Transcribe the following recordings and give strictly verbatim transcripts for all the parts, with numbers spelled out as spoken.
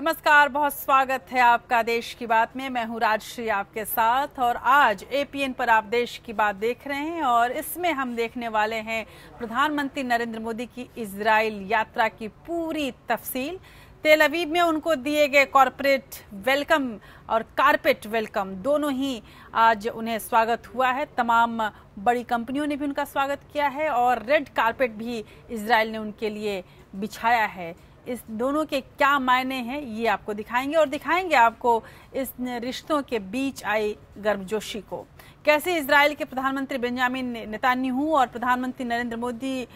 नमस्कार, बहुत स्वागत है आपका देश की बात में। मैं हूं राजश्री आपके साथ और आज एपीएन पर आप देश की बात देख रहे हैं और इसमें हम देखने वाले हैं प्रधानमंत्री नरेंद्र मोदी की इजराइल यात्रा की पूरी तफसील। तेल अवीव में उनको दिए गए कॉरपोरेट वेलकम और कारपेट वेलकम दोनों ही आज उन्हें स्वागत हुआ है। तमाम बड़ी कंपनियों ने भी उनका स्वागत किया है और रेड कारपेट भी इजराइल ने उनके लिए बिछाया है। इस दोनों के क्या मायने हैं ये आपको दिखाएंगे और दिखाएंगे आपको इस रिश्तों के बीच आई गर्मजोशी को, कैसे इजराइल के प्रधानमंत्री बेंजामिन नेतन्याहू और प्रधानमंत्री नरेंद्र मोदी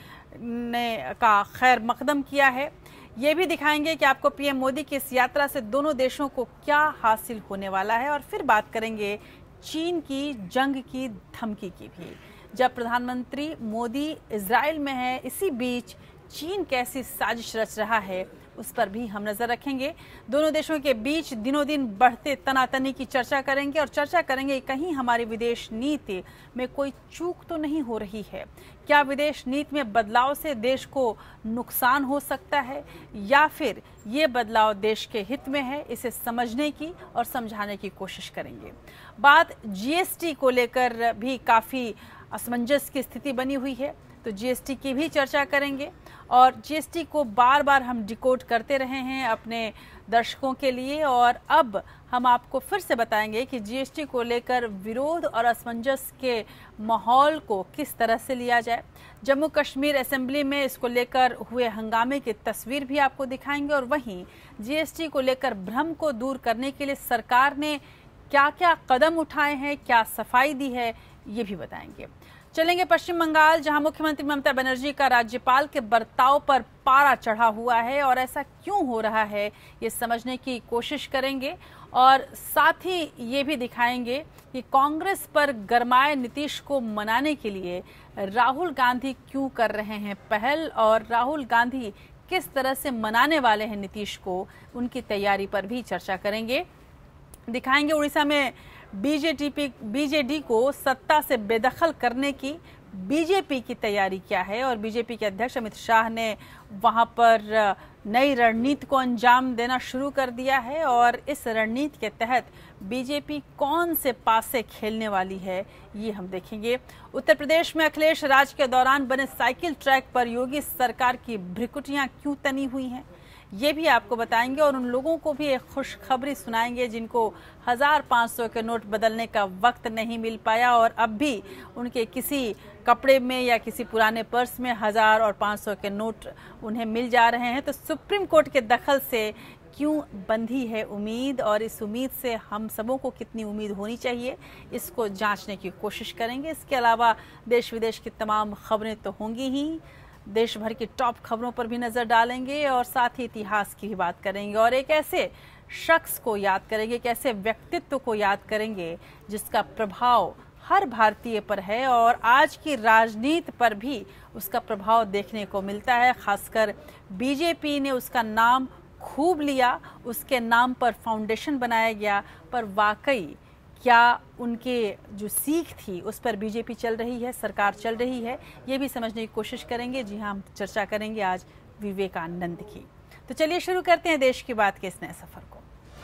ने का खैर मकदम किया है। ये भी दिखाएंगे कि आपको पीएम मोदी की इस यात्रा से दोनों देशों को क्या हासिल होने वाला है और फिर बात करेंगे चीन की जंग की धमकी की भी। जब प्रधानमंत्री मोदी इजराइल में है, इसी बीच चीन कैसी साजिश रच रहा है उस पर भी हम नजर रखेंगे। दोनों देशों के बीच दिनों दिन बढ़ते तनातनी की चर्चा करेंगे और चर्चा करेंगे कहीं हमारी विदेश नीति में कोई चूक तो नहीं हो रही है। क्या विदेश नीति में बदलाव से देश को नुकसान हो सकता है या फिर ये बदलाव देश के हित में है, इसे समझने की और समझाने की कोशिश करेंगे। बात जीएसटी को लेकर भी काफी असमंजस की स्थिति बनी हुई है, तो जीएसटी की भी चर्चा करेंगे और जीएसटी को बार बार हम डिकोड करते रहे हैं अपने दर्शकों के लिए और अब हम आपको फिर से बताएंगे कि जीएसटी को लेकर विरोध और असमंजस के माहौल को किस तरह से लिया जाए। जम्मू कश्मीर असेंबली में इसको लेकर हुए हंगामे की तस्वीर भी आपको दिखाएंगे और वहीं जीएसटी को लेकर भ्रम को दूर करने के लिए सरकार ने क्या क्या कदम उठाए हैं, क्या सफाई दी है, ये भी बताएंगे। चलेंगे पश्चिम बंगाल, जहां मुख्यमंत्री ममता बनर्जी का राज्यपाल के बर्ताव पर पारा चढ़ा हुआ है और ऐसा क्यों हो रहा है ये समझने की कोशिश करेंगे और साथ ही ये भी दिखाएंगे कि कांग्रेस पर गरमाए नीतीश को मनाने के लिए राहुल गांधी क्यों कर रहे हैं पहल और राहुल गांधी किस तरह से मनाने वाले हैं नीतीश को, उनकी तैयारी पर भी चर्चा करेंगे। दिखाएंगे उड़ीसा में बीजेपी बीजेडी को सत्ता से बेदखल करने की बीजेपी की तैयारी क्या है और बीजेपी के अध्यक्ष अमित शाह ने वहां पर नई रणनीति को अंजाम देना शुरू कर दिया है और इस रणनीति के तहत बीजेपी कौन से पासे खेलने वाली है ये हम देखेंगे। उत्तर प्रदेश में अखिलेश राज के दौरान बने साइकिल ट्रैक पर योगी सरकार की भ्रिकुटियां क्यों तनी हुई हैं ये भी आपको बताएंगे और उन लोगों को भी एक खुशखबरी सुनाएंगे जिनको हजार पाँच सौ के नोट बदलने का वक्त नहीं मिल पाया और अब भी उनके किसी कपड़े में या किसी पुराने पर्स में हजार और पाँच सौ के नोट उन्हें मिल जा रहे हैं। तो सुप्रीम कोर्ट के दखल से क्यों बंधी है उम्मीद और इस उम्मीद से हम सबों को कितनी उम्मीद होनी चाहिए, इसको जांचने की कोशिश करेंगे। इसके अलावा देश विदेश की तमाम खबरें तो होंगी ही, देश भर की टॉप खबरों पर भी नजर डालेंगे और साथ ही इतिहास की भी बात करेंगे और एक ऐसे शख्स को याद करेंगे, एक ऐसे व्यक्तित्व को याद करेंगे जिसका प्रभाव हर भारतीय पर है और आज की राजनीति पर भी उसका प्रभाव देखने को मिलता है। खासकर बीजेपी ने उसका नाम खूब लिया, उसके नाम पर फाउंडेशन बनाया गया, पर वाकई क्या उनके जो सीख थी उस पर बीजेपी चल रही है, सरकार चल रही है, ये भी समझने की कोशिश करेंगे। जी हाँ, हम चर्चा करेंगे आज विवेकानंद की। तो चलिए शुरू करते हैं देश की बात के इस नए सफर को।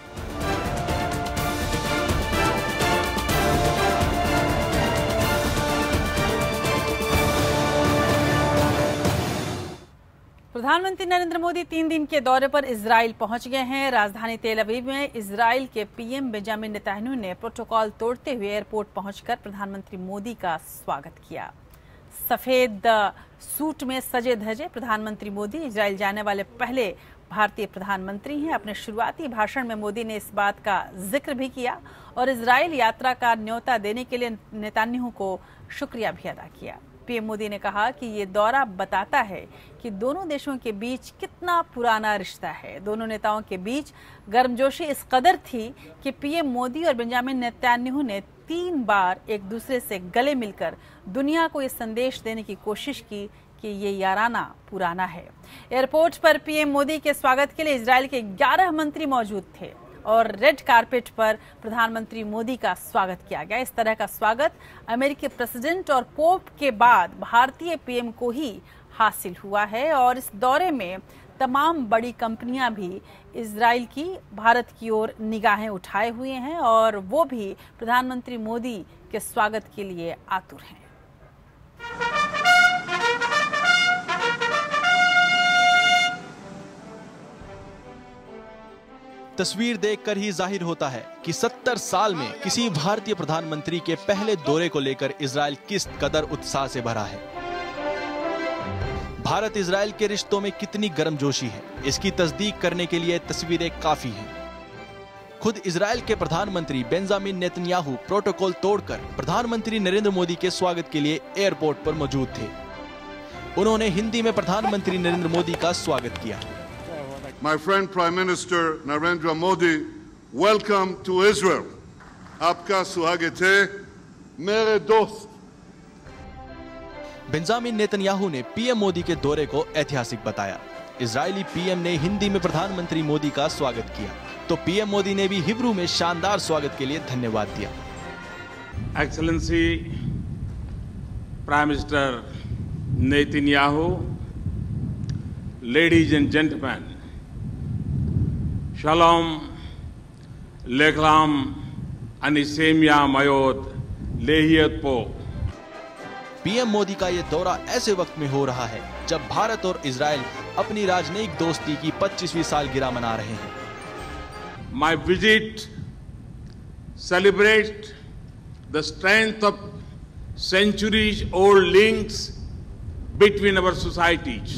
प्रधानमंत्री नरेंद्र मोदी तीन दिन के दौरे पर इजराइल पहुंच गए हैं। राजधानी तेल अवीव में इजराइल के पीएम बेंजामिन नेतन्याहू ने प्रोटोकॉल तोड़ते हुए एयरपोर्ट पहुंचकर प्रधानमंत्री मोदी का स्वागत किया। सफेद सूट में सजे धजे प्रधानमंत्री मोदी इजराइल जाने वाले पहले भारतीय प्रधानमंत्री हैं। अपने शुरुआती भाषण में मोदी ने इस बात का जिक्र भी किया और इजराइल यात्रा का न्योता देने के लिए नेतन्याहू को शुक्रिया भी अदा किया। पीएम मोदी ने कहा कि ये दौरा बताता है कि दोनों देशों के बीच कितना पुराना रिश्ता है। दोनों नेताओं के बीच गर्मजोशी इस कदर थी कि पीएम मोदी और बेंजामिन नेतन्याहू ने तीन बार एक दूसरे से गले मिलकर दुनिया को ये संदेश देने की कोशिश की कि ये याराना पुराना है। एयरपोर्ट पर पीएम मोदी के स्वागत के लिए इजराइल के ग्यारह मंत्री मौजूद थे और रेड कारपेट पर प्रधानमंत्री मोदी का स्वागत किया गया। इस तरह का स्वागत अमेरिकी प्रेसिडेंट और पोप के बाद भारतीय पीएम को ही हासिल हुआ है और इस दौरे में तमाम बड़ी कंपनियां भी इजराइल की भारत की ओर निगाहें उठाए हुए हैं और वो भी प्रधानमंत्री मोदी के स्वागत के लिए आतुर हैं। तस्वीर देखकर ही जाहिर होता है कि सत्तर साल में किसी भारतीय प्रधानमंत्री के पहले दौरे को लेकर इजराइल किस कदर उत्साह से भरा है। भारत इजराइल के रिश्तों में कितनी गर्मजोशी है, इसकी तस्दीक करने के लिए तस्वीरें काफी हैं। खुद इजराइल के प्रधानमंत्री बेंजामिन नेतन्याहू प्रोटोकॉल तोड़कर प्रधानमंत्री नरेंद्र मोदी के स्वागत के लिए एयरपोर्ट पर मौजूद थे। उन्होंने हिंदी में प्रधानमंत्री नरेंद्र मोदी का स्वागत किया। My friend Prime Minister Narendra Modi, welcome to Israel. आपका स्वागत है मेरे दोस्त। बेंजामिन नेतन्याहू ने पीएम मोदी के दौरे को ऐतिहासिक बताया। इजरायली पीएम ने हिंदी में प्रधानमंत्री मोदी का स्वागत किया, तो पीएम मोदी ने भी हिब्रू में शानदार स्वागत के लिए धन्यवाद दिया। Excellency prime minister Netanyahu, ladies and gentleman, Shalom, Leklam, Anisemia Mayod, Lehiat Po। PM Modi का ये दौरा ऐसे वक्त में हो रहा है जब भारत और इजराइल अपनी राजनयिक दोस्ती की पच्चीसवीं सालगिरह मना रहे हैं। My visit celebrates the strength of centuries-old links between our societies.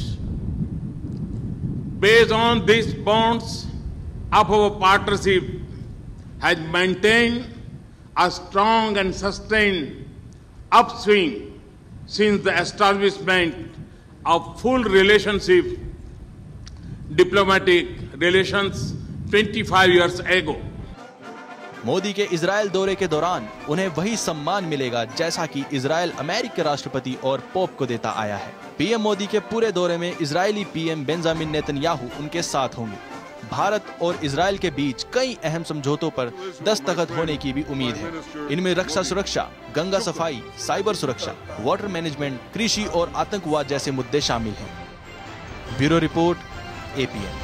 Based on these bonds of our partnership has maintained a strong and sustained upswing since the establishment of full relationship diplomatic relations twenty-five years ago। Modi के Israel दौरे के दौरान उन्हें वही सम्मान मिलेगा जैसा कि इजराइल अमेरिका के राष्ट्रपति और पोप को देता आया है। पीएम मोदी के पूरे दौरे में इजरायली पीएम बेंजामिन नेतन्याहू उनके साथ होंगे। भारत और इजराइल के बीच कई अहम समझौतों पर दस्तखत होने की भी उम्मीद है। इनमें रक्षा सुरक्षा, गंगा सफाई, साइबर सुरक्षा, वाटर मैनेजमेंट, कृषि और आतंकवाद जैसे मुद्दे शामिल हैं। Bureau report, APN.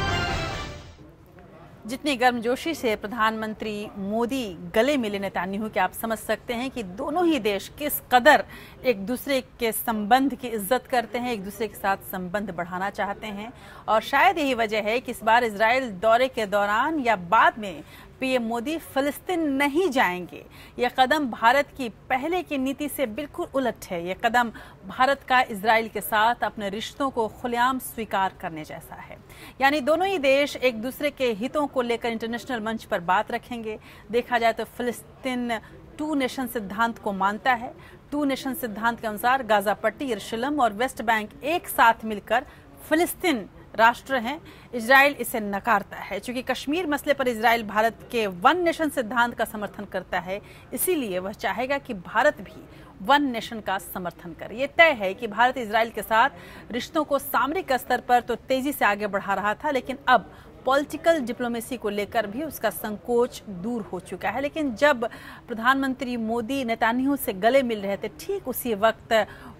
जितनी गर्मजोशी से प्रधानमंत्री मोदी गले मिले नेतन्याहू के, आप समझ सकते हैं कि दोनों ही देश किस कदर एक दूसरे के संबंध की इज्जत करते हैं, एक दूसरे के साथ संबंध बढ़ाना चाहते हैं। और शायद यही वजह है कि इस बार इजराइल दौरे के दौरान या बाद में पीएम मोदी फिलिस्तीन नहीं जाएंगे। यह कदम भारत की पहले की नीति से बिल्कुल उलट है। यह कदम भारत का इजराइल के साथ अपने रिश्तों को खुलेआम स्वीकार करने जैसा है। यानी दोनों ही देश एक दूसरे के हितों को लेकर इंटरनेशनल मंच पर बात रखेंगे। देखा जाए तो फिलिस्तीन टू नेशन सिद्धांत को मानता है। टू नेशन सिद्धांत के अनुसार गाजा पट्टी, यरूशलेम और वेस्ट बैंक एक साथ मिलकर फिलिस्तीन राष्ट्र हैं। इजराइल इसे नकारता है। चूंकि कश्मीर मसले पर इजराइल भारत के वन नेशन सिद्धांत का समर्थन करता है, इसीलिए वह चाहेगा कि भारत भी वन नेशन का समर्थन करे। ये तय है कि भारत इजराइल के साथ रिश्तों को सामरिक स्तर पर तो तेजी से आगे बढ़ा रहा था, लेकिन अब पॉलिटिकल डिप्लोमेसी को लेकर भी उसका संकोच दूर हो चुका है। लेकिन जब प्रधानमंत्री मोदी नेतन्याहू से गले मिल रहे थे, ठीक उसी वक्त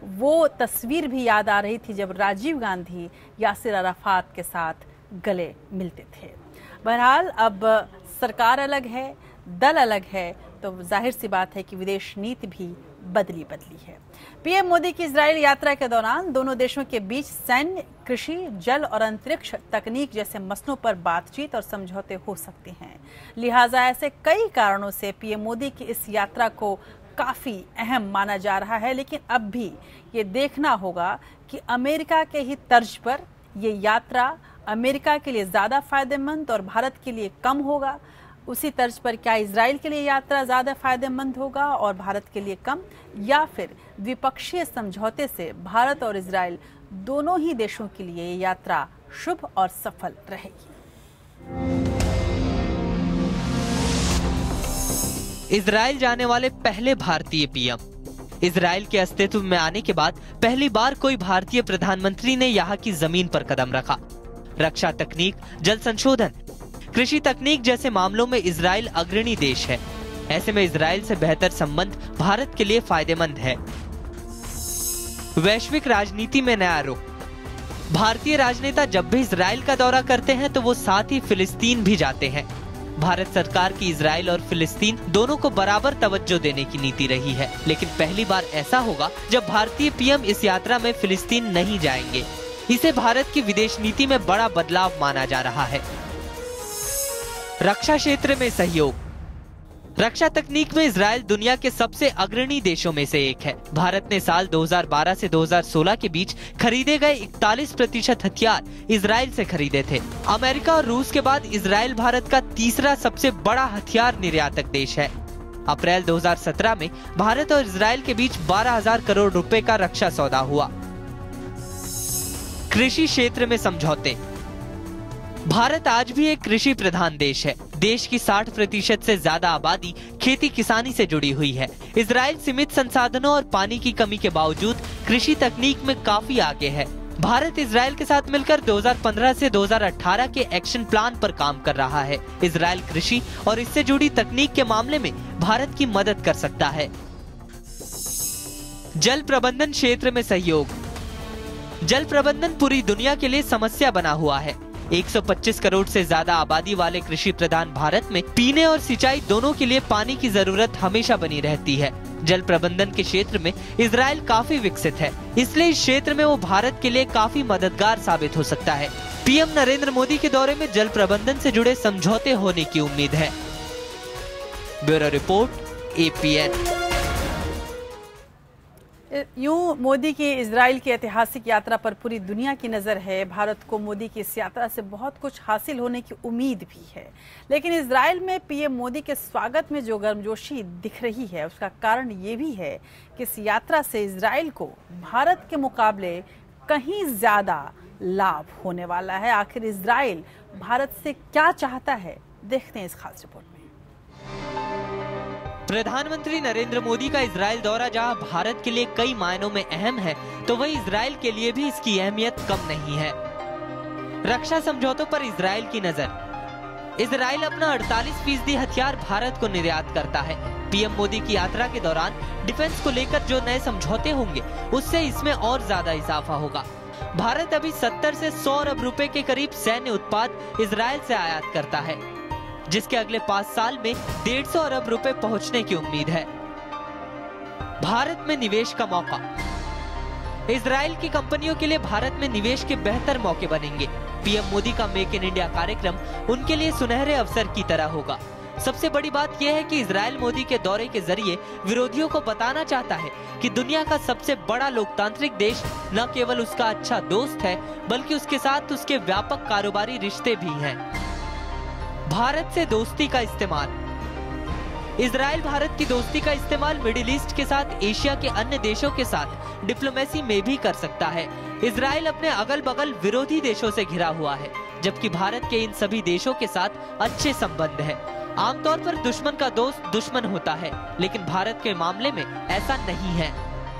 वो तस्वीर भी याद आ रही थी जब राजीव गांधी यासिर अराफात के साथ गले मिलते थे। बहरहाल अब सरकार अलग है, दल अलग है, तो जाहिर सी बात है कि विदेश नीति भी बदली बदली है। पीएम मोदी की इजराइल यात्रा के दौरान दोनों देशों के बीच सैन्य, कृषि, जल और अंतरिक्ष तकनीक जैसे मसलों पर बातचीत और समझौते हो सकते हैं। लिहाजा ऐसे कई कारणों से पीएम मोदी की इस यात्रा को काफी अहम माना जा रहा है। लेकिन अब भी ये देखना होगा कि अमेरिका के ही तर्ज पर ये यात्रा अमेरिका के लिए ज्यादा फायदेमंद और भारत के लिए कम होगा। उसी तर्ज पर क्या इजराइल के लिए यात्रा ज्यादा फायदेमंद होगा और भारत के लिए कम, या फिर द्विपक्षीय समझौते से भारत और इजराइल दोनों ही देशों के लिए ये यात्रा शुभ और सफल रहेगी। इजराइल जाने वाले पहले भारतीय पीएम। इजराइल के अस्तित्व में आने के बाद पहली बार कोई भारतीय प्रधानमंत्री ने यहाँ की जमीन पर कदम रखा। रक्षा तकनीक, जल संशोधन, कृषि तकनीक जैसे मामलों में इजराइल अग्रणी देश है। ऐसे में इजराइल से बेहतर संबंध भारत के लिए फायदेमंद है। वैश्विक राजनीति में नया रुख। भारतीय राजनेता जब भी इजराइल का दौरा करते हैं तो वो साथ ही फिलिस्तीन भी जाते हैं। भारत सरकार की इजराइल और फिलिस्तीन दोनों को बराबर तवज्जो देने की नीति रही है, लेकिन पहली बार ऐसा होगा जब भारतीय पीएम इस यात्रा में फिलिस्तीन नहीं जाएंगे। इसे भारत की विदेश नीति में बड़ा बदलाव माना जा रहा है। रक्षा क्षेत्र में सहयोग। रक्षा तकनीक में इजराइल दुनिया के सबसे अग्रणी देशों में से एक है। भारत ने साल दो हज़ार बारह से दो हज़ार सोलह के बीच खरीदे गए इकतालीस प्रतिशत हथियार इजराइल से खरीदे थे। अमेरिका और रूस के बाद इजराइल भारत का तीसरा सबसे बड़ा हथियार निर्यातक देश है। अप्रैल दो हज़ार सत्रह में भारत और इजराइल के बीच बारह हजार करोड़ रुपए का रक्षा सौदा हुआ। कृषि क्षेत्र में समझौते। भारत आज भी एक कृषि प्रधान देश है। देश की साठ प्रतिशत से ज्यादा आबादी खेती किसानी से जुड़ी हुई है। इजराइल सीमित संसाधनों और पानी की कमी के बावजूद कृषि तकनीक में काफी आगे है। भारत इजराइल के साथ मिलकर दो हज़ार पंद्रह से दो हज़ार अठारह के एक्शन प्लान पर काम कर रहा है। इजराइल कृषि और इससे जुड़ी तकनीक के मामले में भारत की मदद कर सकता है। जल प्रबंधन क्षेत्र में सहयोग। जल प्रबंधन पूरी दुनिया के लिए समस्या बना हुआ है। एक सौ पच्चीस करोड़ से ज्यादा आबादी वाले कृषि प्रधान भारत में पीने और सिंचाई दोनों के लिए पानी की जरूरत हमेशा बनी रहती है। जल प्रबंधन के क्षेत्र में इजराइल काफी विकसित है, इसलिए इस क्षेत्र में वो भारत के लिए काफी मददगार साबित हो सकता है। पीएम नरेंद्र मोदी के दौरे में जल प्रबंधन से जुड़े समझौते होने की उम्मीद है। Bureau report, APN. यूं मोदी की इजराइल की ऐतिहासिक यात्रा पर पूरी दुनिया की नज़र है। भारत को मोदी की इस यात्रा से बहुत कुछ हासिल होने की उम्मीद भी है, लेकिन इजराइल में पीएम मोदी के स्वागत में जो गर्मजोशी दिख रही है उसका कारण ये भी है कि इस यात्रा से इजराइल को भारत के मुकाबले कहीं ज़्यादा लाभ होने वाला है। आखिर इजराइल भारत से क्या चाहता है, देखते हैं इस खास रिपोर्ट में। प्रधानमंत्री नरेंद्र मोदी का इजराइल दौरा जहां भारत के लिए कई मायनों में अहम है, तो वही इजराइल के लिए भी इसकी अहमियत कम नहीं है। रक्षा समझौतों पर इजराइल की नजर। इजराइल अपना अड़तालीस फीसदी हथियार भारत को निर्यात करता है। पीएम मोदी की यात्रा के दौरान डिफेंस को लेकर जो नए समझौते होंगे उससे इसमें और ज्यादा इजाफा होगा। भारत अभी सत्तर से सौ अरब रुपए के करीब सैन्य उत्पाद इजराइल से आयात करता है, जिसके अगले पाँच साल में डेढ़ सौ अरब रुपए पहुंचने की उम्मीद है। भारत में निवेश का मौका। इजराइल की कंपनियों के लिए भारत में निवेश के बेहतर मौके बनेंगे। पीएम मोदी का मेक इन इंडिया कार्यक्रम उनके लिए सुनहरे अवसर की तरह होगा। सबसे बड़ी बात यह है कि इजराइल मोदी के दौरे के जरिए विरोधियों को बताना चाहता है कि दुनिया का सबसे बड़ा लोकतांत्रिक देश न केवल उसका अच्छा दोस्त है, बल्कि उसके साथ उसके व्यापक कारोबारी रिश्ते भी हैं। भारत से दोस्ती का इस्तेमाल। इजराइल भारत की दोस्ती का इस्तेमाल मिडिल ईस्ट के साथ एशिया के अन्य देशों के साथ डिप्लोमेसी में भी कर सकता है। इजराइल अपने अगल बगल विरोधी देशों से घिरा हुआ है, जबकि भारत के इन सभी देशों के साथ अच्छे संबंध है। आमतौर पर दुश्मन का दोस्त दुश्मन होता है, लेकिन भारत के मामले में ऐसा नहीं है।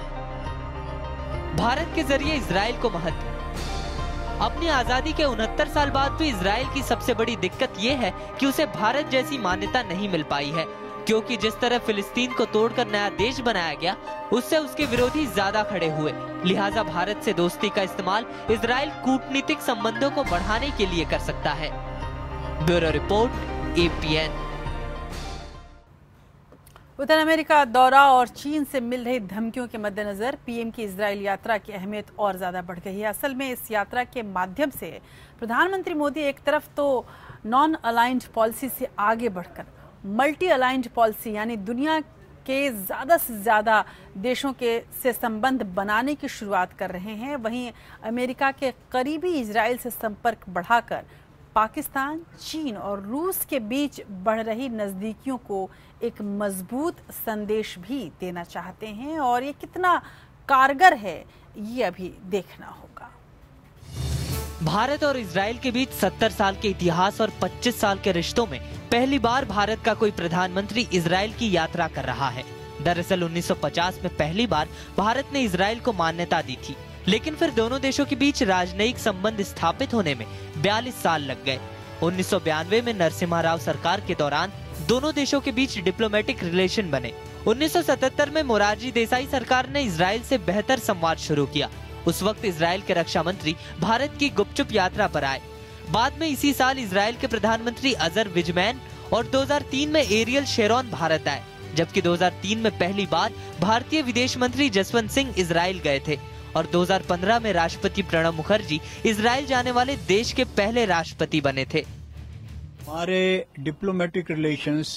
भारत के जरिए इजराइल को महत्व। अपनी आजादी के उनहत्तर साल बाद भी इजराइल की सबसे बड़ी दिक्कत ये है कि उसे भारत जैसी मान्यता नहीं मिल पाई है, क्योंकि जिस तरह फिलिस्तीन को तोड़कर नया देश बनाया गया, उससे उसके विरोधी ज्यादा खड़े हुए। लिहाजा भारत से दोस्ती का इस्तेमाल इजराइल कूटनीतिक संबंधों को बढ़ाने के लिए कर सकता है। Bureau report, APN. उत्तर अमेरिका दौरा और चीन से मिल रही धमकियों के मद्देनजर पीएम की इजराइल यात्रा की अहमियत और ज्यादा बढ़ गई है। असल में इस यात्रा के माध्यम से प्रधानमंत्री मोदी एक तरफ तो नॉन अलाइंड पॉलिसी से आगे बढ़कर मल्टी अलाइंड पॉलिसी यानी दुनिया के ज्यादा से ज्यादा देशों के से संबंध बनाने की शुरुआत कर रहे हैं, वहीं अमेरिका के करीबी इजराइल से संपर्क बढ़ाकर पाकिस्तान, चीन और रूस के बीच बढ़ रही नजदीकियों को एक मजबूत संदेश भी देना चाहते हैं, और ये कितना कारगर है ये अभी देखना होगा। भारत और इजराइल के बीच सत्तर साल के इतिहास और पच्चीस साल के रिश्तों में पहली बार भारत का कोई प्रधानमंत्री इजराइल की यात्रा कर रहा है। दरअसल उन्नीस सौ पचास में पहली बार भारत ने इजराइल को मान्यता दी थी, लेकिन फिर दोनों देशों के बीच राजनयिक संबंध स्थापित होने में बयालीस साल लग गए। उन्नीस सौ बयानवे में नरसिम्हा राव सरकार के दौरान दोनों देशों के बीच डिप्लोमेटिक रिलेशन बने। उन्नीस सौ सतहत्तर में मोरारजी देसाई सरकार ने इजराइल से बेहतर संवाद शुरू किया। उस वक्त इजराइल के रक्षा मंत्री भारत की गुपचुप यात्रा पर आए। बाद में इसी साल इजराइल के प्रधानमंत्री अजर विजमैन और दो हज़ार तीन में एरियल शेरोन भारत आए, जबकि दो हज़ार तीन में पहली बार भारतीय विदेश मंत्री जसवंत सिंह इजराइल गए थे और दो हज़ार पंद्रह में राष्ट्रपति प्रणब मुखर्जी इजराइल जाने वाले देश के पहले राष्ट्रपति बने थे। हमारे डिप्लोमेटिक रिलेशंस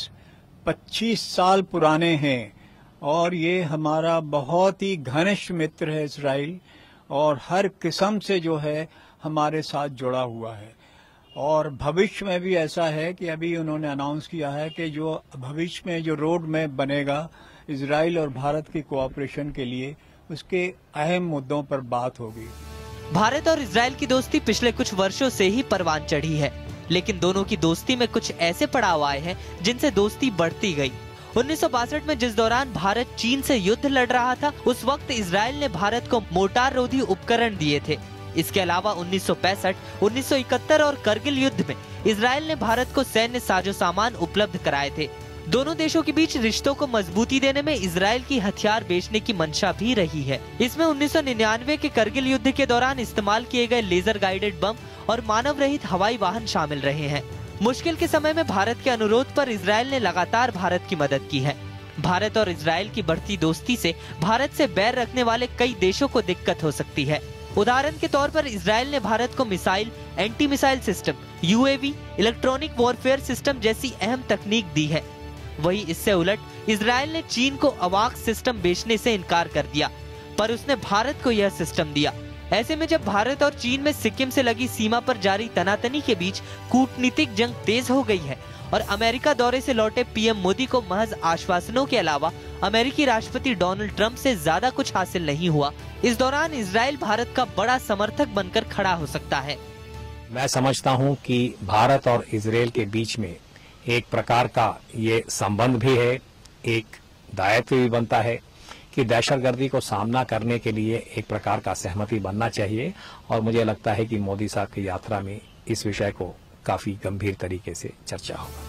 पच्चीस साल पुराने हैं और ये हमारा बहुत ही घनिष्ठ मित्र है इजराइल, और हर किस्म से जो है हमारे साथ जुड़ा हुआ है। और भविष्य में भी ऐसा है कि अभी उन्होंने अनाउंस किया है कि जो भविष्य में जो रोड मैप बनेगा इजराइल और भारत की कोऑपरेशन के लिए, उसके अहम मुद्दों पर बात होगी। भारत और इजराइल की दोस्ती पिछले कुछ वर्षों से ही परवान चढ़ी है, लेकिन दोनों की दोस्ती में कुछ ऐसे पड़ाव आए हैं जिनसे दोस्ती बढ़ती गई। उन्नीस सौ बासठ में जिस दौरान भारत चीन से युद्ध लड़ रहा था, उस वक्त इजराइल ने भारत को मोर्टार रोधी उपकरण दिए थे। इसके अलावा उन्नीस सौ पैंसठ, उन्नीस सौ इकहत्तर और करगिल युद्ध में इजराइल ने भारत को सैन्य साजो सामान उपलब्ध कराए थे। दोनों देशों के बीच रिश्तों को मजबूती देने में इजराइल की हथियार बेचने की मंशा भी रही है। इसमें उन्नीस सौ निन्यानवे के करगिल युद्ध के दौरान इस्तेमाल किए गए लेजर गाइडेड बम और मानव रहित हवाई वाहन शामिल रहे हैं। मुश्किल के समय में भारत के अनुरोध पर इजराइल ने लगातार भारत की मदद की है। भारत और इजराइल की बढ़ती दोस्ती से भारत से बैर रखने वाले कई देशों को दिक्कत हो सकती है। उदाहरण के तौर पर इजराइल ने भारत को missile, anti missile system, UAV, electronic warfare system जैसी अहम तकनीक दी है। वहीं इससे उलट इजराइल ने चीन को अवाक सिस्टम बेचने से इनकार कर दिया, पर उसने भारत को यह सिस्टम दिया। ऐसे में जब भारत और चीन में सिक्किम से लगी सीमा पर जारी तनातनी के बीच कूटनीतिक जंग तेज हो गई है और अमेरिका दौरे से लौटे पीएम मोदी को महज आश्वासनों के अलावा अमेरिकी राष्ट्रपति डोनाल्ड ट्रंप से ज्यादा कुछ हासिल नहीं हुआ, इस दौरान इजराइल भारत का बड़ा समर्थक बनकर खड़ा हो सकता है। मैं समझता हूं कि भारत और इजराइल के बीच में एक प्रकार का ये संबंध भी है, एक दायित्व भी बनता है कि दहशतगर्दी को सामना करने के लिए एक प्रकार का सहमति बनना चाहिए, और मुझे लगता है कि मोदी साहब की यात्रा में इस विषय को काफी गंभीर तरीके से चर्चा होगा।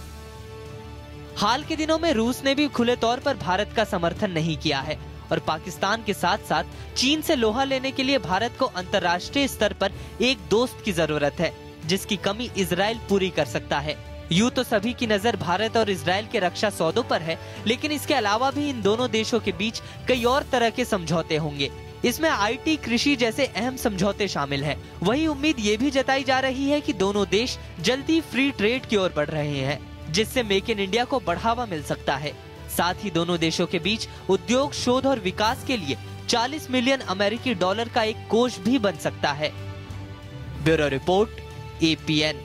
हाल के दिनों में रूस ने भी खुले तौर पर भारत का समर्थन नहीं किया है और पाकिस्तान के साथ साथ चीन से लोहा लेने के लिए भारत को अंतर्राष्ट्रीय स्तर पर एक दोस्त की जरूरत है, जिसकी कमी इजराइल पूरी कर सकता है। यूं तो सभी की नजर भारत और इजराइल के रक्षा सौदों पर है, लेकिन इसके अलावा भी इन दोनों देशों के बीच कई और तरह के समझौते होंगे। इसमें आईटी, कृषि जैसे अहम समझौते शामिल हैं। वही उम्मीद ये भी जताई जा रही है कि दोनों देश जल्दी फ्री ट्रेड की ओर बढ़ रहे हैं, जिससे मेक इन इंडिया को बढ़ावा मिल सकता है। साथ ही दोनों देशों के बीच उद्योग, शोध और विकास के लिए चालीस मिलियन अमेरिकी डॉलर का एक कोष भी बन सकता है। Bureau report, APN.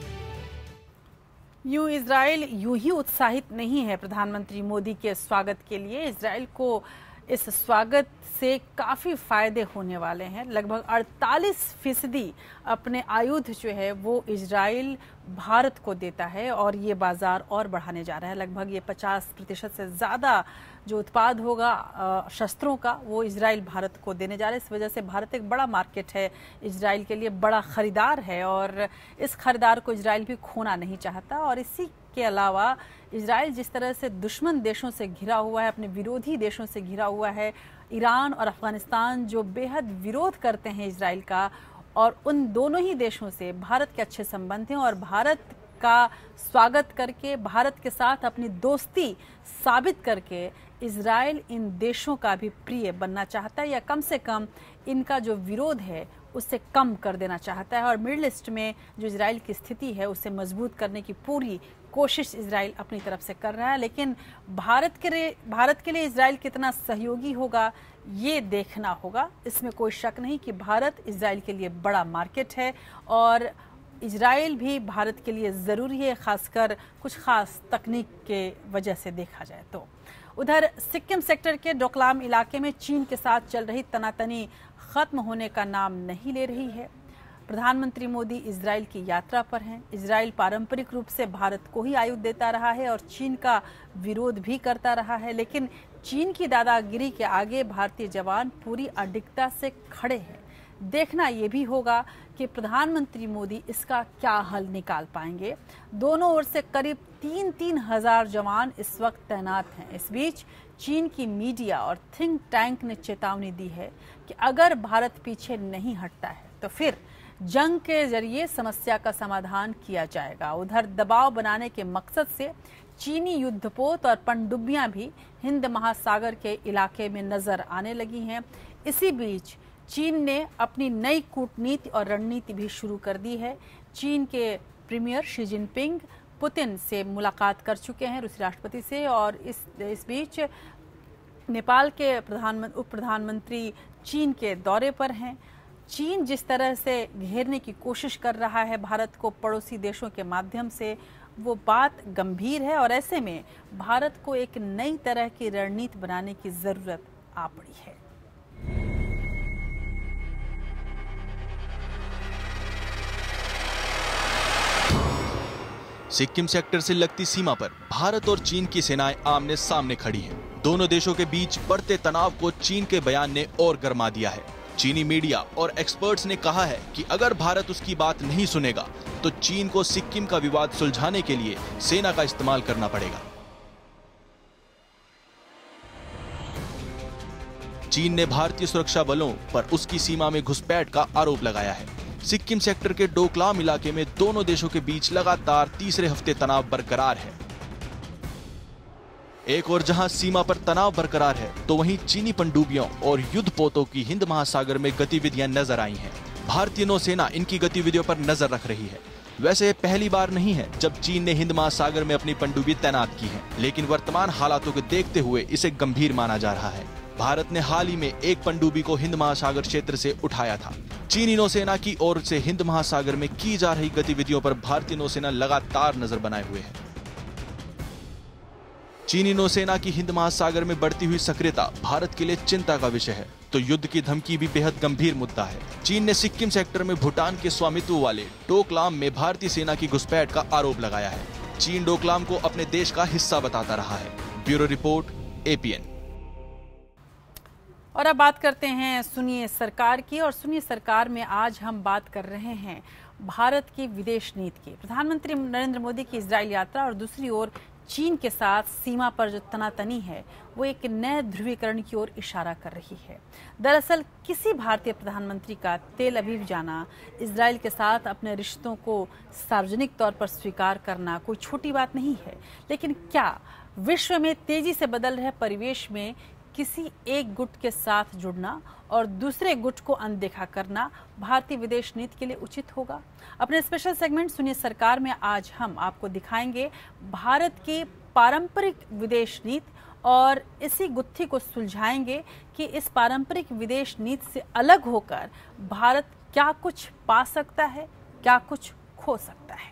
यूं इजराइल यूं ही उत्साहित नहीं है प्रधानमंत्री मोदी के स्वागत के लिए। इजराइल को इस स्वागत से काफ़ी फायदे होने वाले हैं। लगभग अड़तालीस फीसदी अपने आयुध जो है वो इजराइल भारत को देता है और ये बाजार और बढ़ाने जा रहा है। लगभग ये पचास प्रतिशत से ज़्यादा जो उत्पाद होगा शस्त्रों का वो इजराइल भारत को देने जा रहा है। इस वजह से भारत एक बड़ा मार्केट है, इजराइल के लिए बड़ा खरीदार है और इस खरीदार को इजराइल भी खोना नहीं चाहता। और इसी के अलावा इजराइल जिस तरह से दुश्मन देशों से घिरा हुआ है, अपने विरोधी देशों से घिरा हुआ है, ईरान और अफगानिस्तान जो बेहद विरोध करते हैं इजराइल का, और उन दोनों ही देशों से भारत के अच्छे संबंध हैं और भारत का स्वागत करके, भारत के साथ अपनी दोस्ती साबित करके इजराइल इन देशों का भी प्रिय बनना चाहता है, या कम से कम इनका जो विरोध है उससे कम कर देना चाहता है। और मिडिल ईस्ट में जो इजराइल की स्थिति है उसे मजबूत करने की पूरी कोशिश इजराइल अपनी तरफ से कर रहा है। लेकिन भारत के लिए भारत के लिए इजराइल कितना सहयोगी होगा ये देखना होगा। इसमें कोई शक नहीं कि भारत इजराइल के लिए बड़ा मार्केट है और इजराइल भी भारत के लिए ज़रूरी है, खासकर कुछ खास तकनीक के वजह से देखा जाए तो। उधर सिक्किम सेक्टर के डोकलाम इलाके में चीन के साथ चल रही तनातनी खत्म होने का नाम नहीं ले रही है। प्रधानमंत्री मोदी इजराइल की यात्रा पर हैं। इजराइल पारंपरिक रूप से भारत को ही आयुध देता रहा है और चीन का विरोध भी करता रहा है, लेकिन चीन की दादागिरी के आगे भारतीय जवान पूरी अडिगता से खड़े हैं। देखना ये भी होगा कि प्रधानमंत्री मोदी इसका क्या हल निकाल पाएंगे। दोनों ओर से करीब तीन तीन हजार जवान इस वक्त तैनात हैं। इस बीच चीन की मीडिया और थिंक टैंक ने चेतावनी दी है कि अगर भारत पीछे नहीं हटता है तो फिर जंग के जरिए समस्या का समाधान किया जाएगा। उधर दबाव बनाने के मकसद से चीनी युद्धपोत और पनडुब्बियां भी हिंद महासागर के इलाके में नजर आने लगी हैं। इसी बीच चीन ने अपनी नई कूटनीति और रणनीति भी शुरू कर दी है। चीन के प्रीमियर शी जिनपिंग पुतिन से मुलाकात कर चुके हैं, रूसी राष्ट्रपति से, और इस इस बीच नेपाल के प्रधानमंत्री उप प्रधानमंत्री चीन के दौरे पर हैं। चीन जिस तरह से घेरने की कोशिश कर रहा है भारत को पड़ोसी देशों के माध्यम से, वो बात गंभीर है और ऐसे में भारत को एक नई तरह की रणनीति बनाने की जरूरत आ पड़ी है। सिक्किम सेक्टर से लगती सीमा पर भारत और चीन की सेनाएं आमने सामने खड़ी हैं। दोनों देशों के बीच बढ़ते तनाव को चीन के बयान ने और गरमा दिया है। चीनी मीडिया और एक्सपर्ट्स ने कहा है कि अगर भारत उसकी बात नहीं सुनेगा तो चीन को सिक्किम का विवाद सुलझाने के लिए सेना का इस्तेमाल करना पड़ेगा। चीन ने भारतीय सुरक्षा बलों पर उसकी सीमा में घुसपैठ का आरोप लगाया है। सिक्किम सेक्टर के डोकलाम इलाके में दोनों देशों के बीच लगातार तीसरे हफ्ते तनाव बरकरार है। एक और जहां सीमा पर तनाव बरकरार है तो वहीं चीनी पनडुब्बियों और युद्धपोतों की हिंद महासागर में गतिविधियां नजर आई हैं। भारतीय नौसेना इनकी गतिविधियों पर नजर रख रही है। वैसे पहली बार नहीं है जब चीन ने हिंद महासागर में अपनी पनडुब्बी तैनात की है, लेकिन वर्तमान हालातों को देखते हुए इसे गंभीर माना जा रहा है। भारत ने हाल ही में एक पनडुब्बी को हिंद महासागर क्षेत्र से उठाया था। चीनी नौसेना की ओर से हिंद महासागर में की जा रही गतिविधियों पर भारतीय नौसेना लगातार नजर बनाए हुए है। चीनी नौसेना की हिंद महासागर में बढ़ती हुई सक्रियता भारत के लिए चिंता का विषय है, तो युद्ध की धमकी भी बेहद गंभीर मुद्दा है। चीन ने सिक्किम सेक्टर में भूटान के स्वामित्व वाले डोकलाम में भारतीय सेना की घुसपैठ का आरोप लगाया है। चीन डोकलाम को अपने देश का हिस्सा बताता रहा है। Bureau report, APN. और अब बात करते हैं सुनिए सरकार की, और सुनिए सरकार में आज हम बात कर रहे हैं भारत की विदेश नीति की। प्रधानमंत्री नरेंद्र मोदी की इजराइल यात्रा और दूसरी ओर चीन के साथ सीमा पर जो तनातनी है वो एक नए ध्रुवीकरण की ओर इशारा कर रही है। दरअसल किसी भारतीय प्रधानमंत्री का तेल अवीव जाना, इजराइल के साथ अपने रिश्तों को सार्वजनिक तौर पर स्वीकार करना कोई छोटी बात नहीं है, लेकिन क्या विश्व में तेजी से बदल रहे परिवेश में किसी एक गुट के साथ जुड़ना और दूसरे गुट को अनदेखा करना भारतीय विदेश नीति के लिए उचित होगा? अपने स्पेशल सेगमेंट सुनिए सरकार में आज हम आपको दिखाएंगे भारत की पारंपरिक विदेश नीति और इसी गुत्थी को सुलझाएंगे कि इस पारंपरिक विदेश नीति से अलग होकर भारत क्या कुछ पा सकता है, क्या कुछ खो सकता है।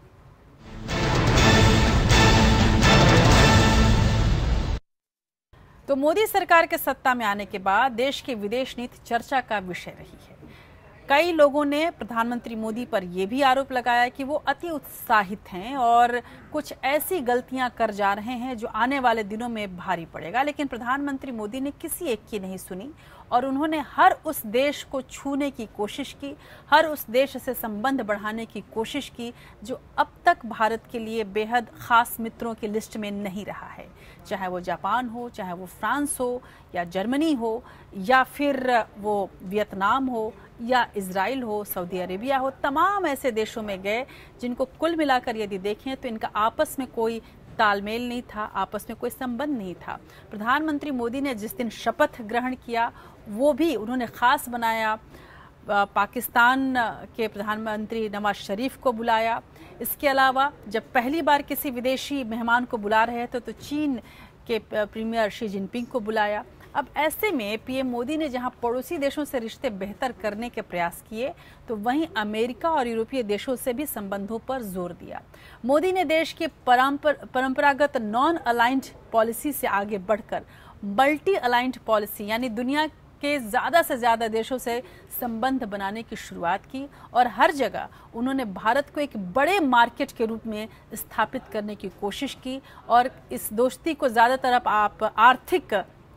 तो मोदी सरकार के सत्ता में आने के बाद देश की विदेश नीति चर्चा का विषय रही है। कई लोगों ने प्रधानमंत्री मोदी पर यह भी आरोप लगाया कि वो अति उत्साहित हैं और कुछ ऐसी गलतियां कर जा रहे हैं जो आने वाले दिनों में भारी पड़ेगा। लेकिन प्रधानमंत्री मोदी ने किसी एक की नहीं सुनी और उन्होंने हर उस देश को छूने की कोशिश की, हर उस देश से संबंध बढ़ाने की कोशिश की जो अब तक भारत के लिए बेहद खास मित्रों की लिस्ट में नहीं रहा है। चाहे वो जापान हो, चाहे वो फ्रांस हो या जर्मनी हो या फिर वो वियतनाम हो या इजराइल हो, सऊदी अरेबिया हो, तमाम ऐसे देशों में गए जिनको कुल मिलाकर यदि देखें तो इनका आपस में कोई तालमेल नहीं था, आपस में कोई संबंध नहीं था। प्रधानमंत्री मोदी ने जिस दिन शपथ ग्रहण किया वो भी उन्होंने खास बनाया, पाकिस्तान के प्रधानमंत्री नवाज शरीफ को बुलाया। इसके अलावा जब पहली बार किसी विदेशी मेहमान को बुला रहे थे तो चीन के प्रीमियर शी जिनपिंग को बुलाया। अब ऐसे में पीएम मोदी ने जहां पड़ोसी देशों से रिश्ते बेहतर करने के प्रयास किए तो वहीं अमेरिका और यूरोपीय देशों से भी संबंधों पर जोर दिया। मोदी ने देश के परंपरागत नॉन अलाइंड पॉलिसी से आगे बढ़कर मल्टी अलाइंड पॉलिसी यानी दुनिया के ज़्यादा से ज़्यादा देशों से संबंध बनाने की शुरुआत की और हर जगह उन्होंने भारत को एक बड़े मार्केट के रूप में स्थापित करने की कोशिश की और इस दोस्ती को ज़्यादातर आप आर्थिक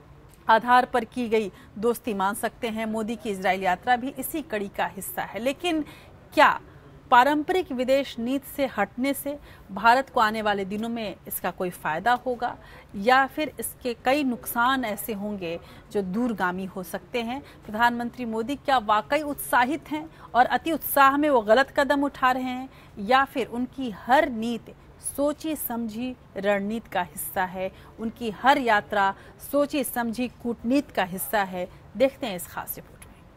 आधार पर की गई दोस्ती मान सकते हैं। मोदी की इजराइल यात्रा भी इसी कड़ी का हिस्सा है। लेकिन क्या पारंपरिक विदेश नीति से हटने से भारत को आने वाले दिनों में इसका कोई फायदा होगा या फिर इसके कई नुकसान ऐसे होंगे जो दूरगामी हो सकते हैं? प्रधानमंत्री मोदी क्या वाकई उत्साहित हैं और अति उत्साह में वो गलत कदम उठा रहे हैं या फिर उनकी हर नीति सोची समझी रणनीति का हिस्सा है, उनकी हर यात्रा सोची समझी कूटनीति का हिस्सा है? देखते हैं इस खास रिपोर्ट में।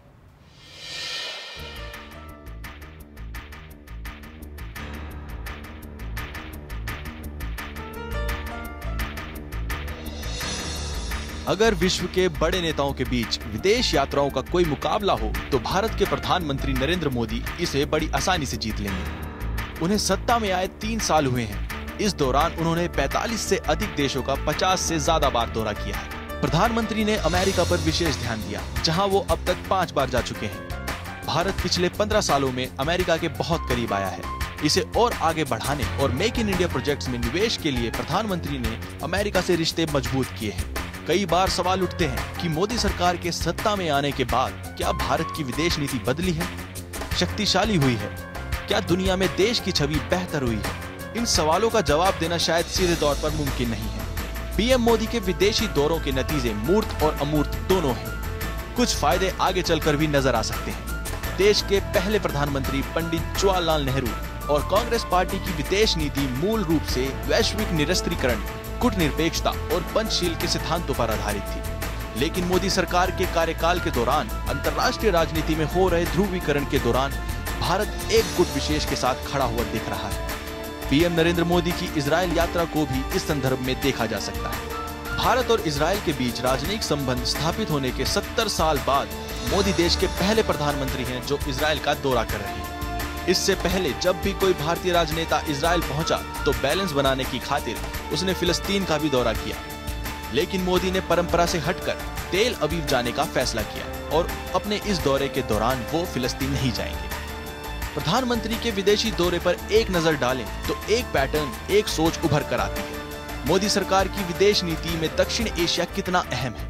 अगर विश्व के बड़े नेताओं के बीच विदेश यात्राओं का कोई मुकाबला हो तो भारत के प्रधानमंत्री नरेंद्र मोदी इसे बड़ी आसानी से जीत लेंगे। उन्हें सत्ता में आए तीन साल हुए हैं। इस दौरान उन्होंने पैंतालीस से अधिक देशों का पचास से ज्यादा बार दौरा किया है। प्रधानमंत्री ने अमेरिका पर विशेष ध्यान दिया, जहां वो अब तक पांच बार जा चुके हैं। भारत पिछले पंद्रह सालों में अमेरिका के बहुत करीब आया है। इसे और आगे बढ़ाने और मेक इन इंडिया प्रोजेक्ट्स में निवेश के लिए प्रधानमंत्री ने अमेरिका से रिश्ते मजबूत किए हैं। कई बार सवाल उठते हैं कि मोदी सरकार के सत्ता में आने के बाद क्या भारत की विदेश नीति बदली है, शक्तिशाली हुई है? क्या दुनिया में देश की छवि बेहतर हुई है? इन सवालों का जवाब देना शायद सीधे तौर पर मुमकिन नहीं है। पीएम मोदी के विदेशी दौरों के नतीजे मूर्त और अमूर्त दोनों हैं। कुछ फायदे आगे चलकर भी नजर आ सकते हैं। देश के पहले प्रधानमंत्री पंडित जवाहरलाल नेहरू और कांग्रेस पार्टी की विदेश नीति मूल रूप से वैश्विक निरस्त्रीकरण, कूटनिरपेक्षता और पंचशील के सिद्धांतों पर आधारित थी। लेकिन मोदी सरकार के कार्यकाल के दौरान अंतर्राष्ट्रीय राजनीति में हो रहे ध्रुवीकरण के दौरान भारत एक गुट विशेष के साथ खड़ा हुआ दिख रहा है। पीएम नरेंद्र मोदी की इजराइल यात्रा को भी इस संदर्भ में देखा जा सकता है। भारत और इजराइल के बीच राजनयिक संबंध स्थापित होने के सत्तर साल बाद मोदी देश के पहले प्रधानमंत्री हैं जो इजराइल का दौरा कर रहे हैं। इससे पहले जब भी कोई भारतीय राजनेता इजराइल पहुंचा तो बैलेंस बनाने की खातिर उसने फिलिस्तीन का भी दौरा किया। लेकिन मोदी ने परंपरा से हटकर तेल अवीव जाने का फैसला किया और अपने इस दौरे के दौरान वो फिलिस्तीन नहीं जाएंगे। प्रधानमंत्री के विदेशी दौरे पर एक नजर डालें तो एक पैटर्न, एक सोच उभर कर आती है। मोदी सरकार की विदेश नीति में दक्षिण एशिया कितना अहम है,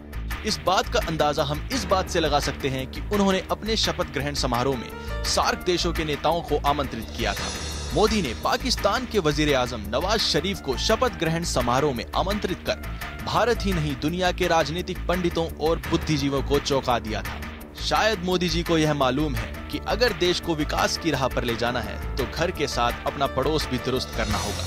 इस बात का अंदाजा हम इस बात से लगा सकते हैं कि उन्होंने अपने शपथ ग्रहण समारोह में सार्क देशों के नेताओं को आमंत्रित किया था। मोदी ने पाकिस्तान के वजीर आजम नवाज शरीफ को शपथ ग्रहण समारोह में आमंत्रित कर भारत ही नहीं दुनिया के राजनीतिक पंडितों और बुद्धिजीवों को चौंका दिया था। शायद मोदी जी को यह मालूम है कि अगर देश को विकास की राह पर ले जाना है तो घर के साथ अपना पड़ोस भी दुरुस्त करना होगा।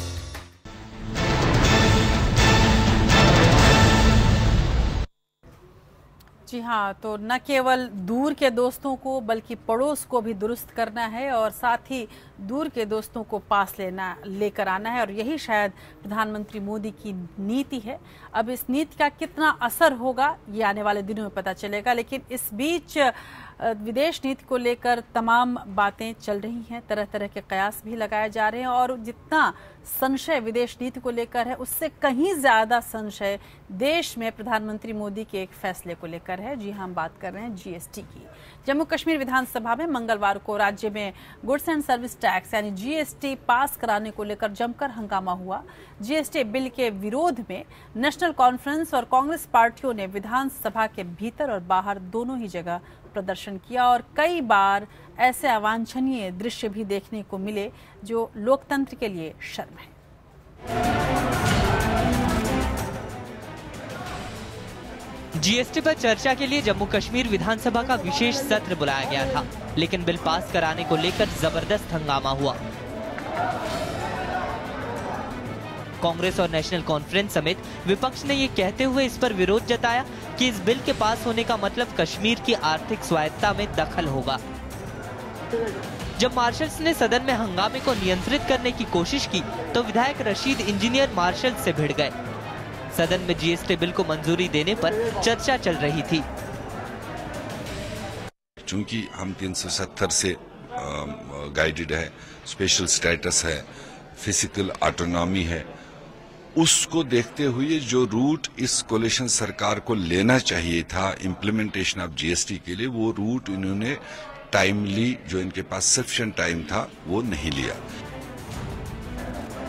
जी हाँ, तो न केवल दूर के दोस्तों को बल्कि पड़ोस को भी दुरुस्त करना है और साथ ही दूर के दोस्तों को पास लेना लेकर आना है और यही शायद प्रधानमंत्री मोदी की नीति है। अब इस नीति का कितना असर होगा ये आने वाले दिनों में पता चलेगा। लेकिन इस बीच विदेश नीति को लेकर तमाम बातें चल रही हैं, तरह तरह के कयास भी लगाए जा रहे हैं और जितना संशय विदेश नीति को लेकर है उससे कहीं ज्यादा संशय देश में प्रधानमंत्री मोदी के एक फैसले को लेकर है। जी हाँ, हम बात कर रहे हैं जीएसटी की। जम्मू कश्मीर विधानसभा में मंगलवार को राज्य में गुड्स एंड सर्विस टैक्स यानी जीएसटी पास कराने को लेकर जमकर हंगामा हुआ। जीएसटी बिल के विरोध में नेशनल कॉन्फ्रेंस और कांग्रेस पार्टियों ने विधानसभा के भीतर और बाहर दोनों ही जगह प्रदर्शन किया और कई बार ऐसे अवांछनीय दृश्य भी देखने को मिले जो लोकतंत्र के लिए शर्म है। जीएसटी पर चर्चा के लिए जम्मू कश्मीर विधानसभा का विशेष सत्र बुलाया गया था, लेकिन बिल पास कराने को लेकर जबरदस्त हंगामा हुआ। कांग्रेस और नेशनल कॉन्फ्रेंस समेत विपक्ष ने ये कहते हुए इस पर विरोध जताया कि इस बिल के पास होने का मतलब कश्मीर की आर्थिक स्वायत्ता में दखल होगा। जब मार्शल्स ने सदन में हंगामे को नियंत्रित करने की कोशिश की तो विधायक रशीद इंजीनियर मार्शल से भिड़ गए। सदन में जीएसटी बिल को मंजूरी देने पर चर्चा चल रही थी। चूंकि हम तीन सौ सत्तर से गाइडेड है, स्पेशल स्टेटस है, फिजिकल ऑटोनॉमी है, उसको देखते हुए जो रूट इस कोलिशन सरकार को लेना चाहिए था इम्प्लीमेंटेशन ऑफ जीएसटी के लिए, वो रूट इन्होंने टाइमली, जो इनके पास सफिशिएंट टाइम था, वो नहीं लिया।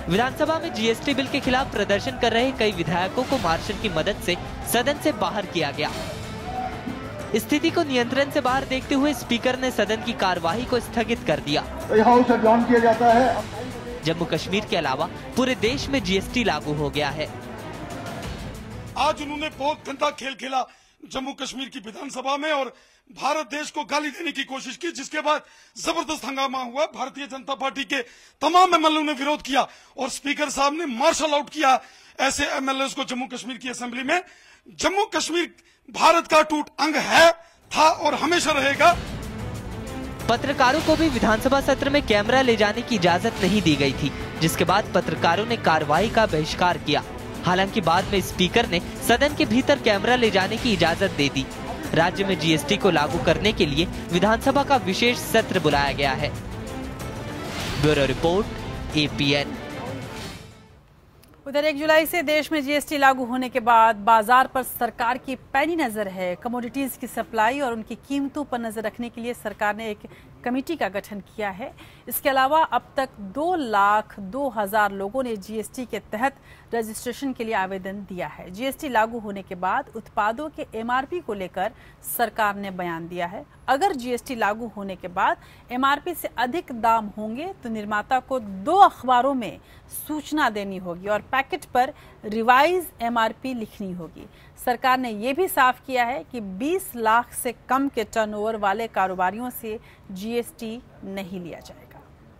विधानसभा में जीएसटी बिल के खिलाफ प्रदर्शन कर रहे कई विधायकों को मार्शल की मदद से सदन से बाहर किया गया। स्थिति को नियंत्रण से बाहर देखते हुए स्पीकर ने सदन की कार्यवाही को स्थगित कर दिया। हाउस एडजॉर्न किया जाता है। जम्मू कश्मीर के अलावा पूरे देश में जीएसटी लागू हो गया है। आज उन्होंने बहुत गंदा खेल खेला जम्मू कश्मीर की विधानसभा में और भारत देश को गाली देने की कोशिश की, जिसके बाद जबरदस्त हंगामा हुआ। भारतीय जनता पार्टी के तमाम एमएलए ने विरोध किया और स्पीकर साहब ने मार्शल आउट किया ऐसे एमएलए को जम्मू कश्मीर की असेंबली में। जम्मू कश्मीर भारत का टूट अंग है, था और हमेशा रहेगा। पत्रकारों को भी विधानसभा सत्र में कैमरा ले जाने की इजाजत नहीं दी गई थी, जिसके बाद पत्रकारों ने कार्रवाई का बहिष्कार किया। हालांकि बाद में स्पीकर ने सदन के भीतर कैमरा ले जाने की इजाजत दे दी। राज्य में जीएसटी को लागू करने के लिए विधानसभा का विशेष सत्र बुलाया गया है। Bureau report, APN. उधर एक जुलाई से देश में जीएसटी लागू होने के बाद बाजार पर सरकार की पैनी नजर है। कमोडिटीज की सप्लाई और उनकी कीमतों पर नजर रखने के लिए सरकार ने एक कमेटी का गठन किया है। इसके अलावा अब तक दो लाख दो हजार लोगों ने जीएसटी के तहत रजिस्ट्रेशन के लिए आवेदन दिया है। जीएसटी लागू होने के बाद उत्पादों के एमआरपी को लेकर सरकार ने बयान दिया है। अगर जीएसटी लागू होने के बाद एमआरपी से अधिक दाम होंगे तो निर्माता को दो अखबारों में सूचना देनी होगी और पैकेट पर रिवाइज एमआरपी लिखनी होगी। सरकार ने यह भी साफ किया है कि बीस लाख से कम के टर्नओवर वाले कारोबारियों से जीएसटी नहीं लिया जाएगा।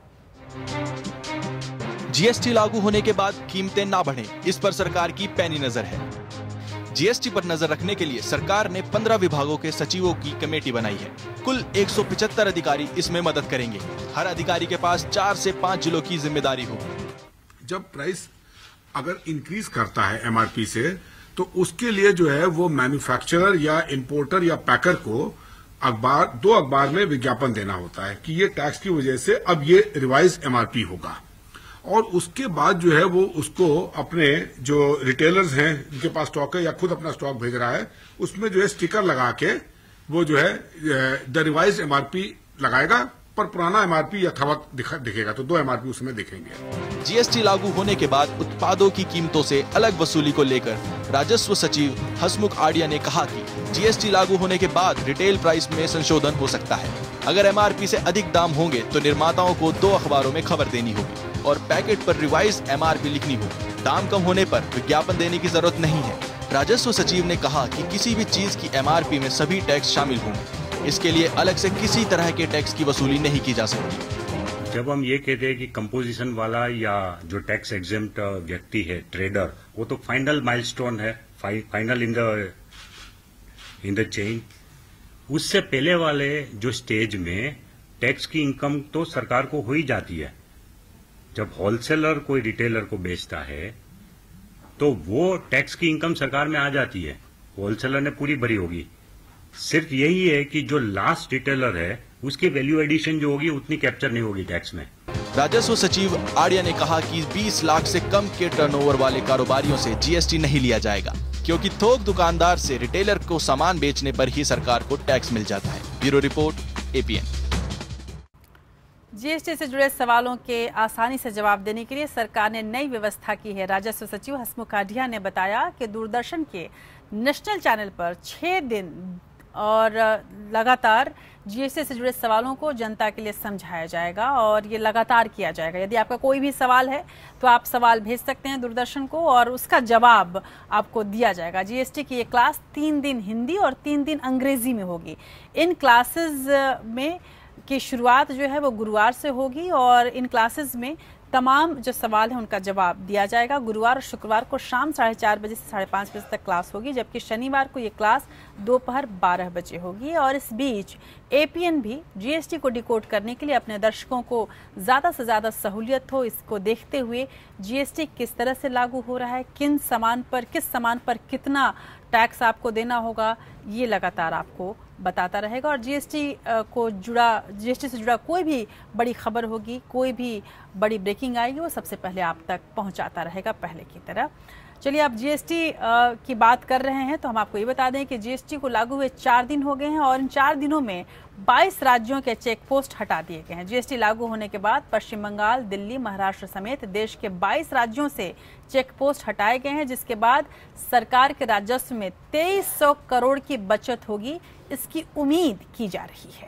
जीएसटी लागू होने के बाद कीमतें ना बढ़ें, इस पर सरकार की पैनी नजर है। जीएसटी पर नजर रखने के लिए सरकार ने पंद्रह विभागों के सचिवों की कमेटी बनाई है। कुल एक सौ पचहत्तर अधिकारी इसमें मदद करेंगे। हर अधिकारी के पास चार से पाँच जिलों की जिम्मेदारी होगी। जब प्राइस अगर इंक्रीज करता है एमआरपी से, तो उसके लिए जो है वो मैन्युफैक्चरर या इंपोर्टर या पैकर को अखबार दो अखबार में विज्ञापन देना होता है कि ये टैक्स की वजह से अब ये रिवाइज एमआरपी होगा। और उसके बाद जो है वो उसको अपने जो रिटेलर्स हैं जिनके पास स्टॉक है या खुद अपना स्टॉक भेज रहा है, उसमें जो है स्टिकर लगा के वो जो है द रिवाइज एमआरपी लगाएगा, पर पुराना एमआरपी यथावत दिखेगा। तो दो एमआरपी उसमें दिखेंगे। जीएसटी लागू होने के बाद उत्पादों की कीमतों से अलग वसूली को लेकर राजस्व सचिव हसमुख आडिया ने कहा कि जीएसटी लागू होने के बाद रिटेल प्राइस में संशोधन हो सकता है। अगर एमआरपी से अधिक दाम होंगे तो निर्माताओं को दो अखबारों में खबर देनी होगी और पैकेट पर रिवाइज एमआरपी लिखनी होगी। दाम कम होने पर विज्ञापन देने की जरूरत नहीं है। राजस्व सचिव ने कहा कि किसी भी चीज की एमआरपी में सभी टैक्स शामिल होंगे। इसके लिए अलग से किसी तरह के टैक्स की वसूली नहीं की जा सकती। जब हम ये कहते हैं कि कंपोजिशन वाला या जो टैक्स एग्जेम्प्ट व्यक्ति है, ट्रेडर, वो तो फाइनल माइलस्टोन है, final in the in the chain. उससे पहले वाले जो स्टेज में टैक्स की इनकम तो सरकार को हो ही जाती है। जब होलसेलर कोई रिटेलर को बेचता है तो वो टैक्स की इनकम सरकार में आ जाती है, होलसेलर ने पूरी भरी होगी। सिर्फ यही है कि जो लास्ट रिटेलर है उसकी वैल्यू एडिशन जो होगी उतनी कैप्चर नहीं होगी टैक्स में। राजस्व सचिव आडिया ने कहा कि बीस लाख से कम के टर्नओवर वाले कारोबारियों से जीएसटी नहीं लिया जाएगा, क्योंकि थोक दुकानदार से रिटेलर को सामान बेचने पर ही सरकार को टैक्स मिल जाता है। Bureau report, APN. जीएसटी से जुड़े सवालों के आसानी से जवाब देने के लिए सरकार ने नई व्यवस्था की है। राजस्व सचिव हसमुख आडिया ने बताया कि दूरदर्शन के नेशनल चैनल पर छह दिन और लगातार जीएसटी से जुड़े सवालों को जनता के लिए समझाया जाएगा और ये लगातार किया जाएगा। यदि आपका कोई भी सवाल है तो आप सवाल भेज सकते हैं दूरदर्शन को और उसका जवाब आपको दिया जाएगा। जीएसटी की ये क्लास तीन दिन हिंदी और तीन दिन अंग्रेजी में होगी। इन क्लासेस में की शुरुआत जो है वो गुरुवार से होगी और इन क्लासेस में तमाम जो सवाल है उनका जवाब दिया जाएगा। गुरुवार और शुक्रवार को शाम साढ़े चार बजे से साढ़े पाँच बजे तक क्लास होगी, जबकि शनिवार को ये क्लास दोपहर बारह बजे होगी। और इस बीच एपीएन भी जीएसटी को डिकोड करने के लिए अपने दर्शकों को ज़्यादा से ज़्यादा सहूलियत हो, इसको देखते हुए जीएसटी किस तरह से लागू हो रहा है, किन सामान पर किस सामान पर कितना टैक्स आपको देना होगा, ये लगातार आपको बताता रहेगा। और जीएसटी को जुड़ा जीएसटी से जुड़ा कोई भी बड़ी खबर होगी, कोई भी बड़ी ब्रेकिंग आएगी, वो सबसे पहले आप तक पहुंचाता रहेगा पहले की तरह। चलिए, आप जीएसटी की बात कर रहे हैं तो हम आपको ये बता दें कि जीएसटी को लागू हुए चार दिन हो गए हैं और इन चार दिनों में बाईस राज्यों के चेक पोस्ट हटा दिए गए हैं। जीएसटी लागू होने के बाद पश्चिम बंगाल, दिल्ली, महाराष्ट्र समेत देश के बाईस राज्यों से चेक पोस्ट हटाए गए हैं, जिसके बाद सरकार के राजस्व में तेईस सौ करोड़ की बचत होगी, इसकी उम्मीद की जा रही है।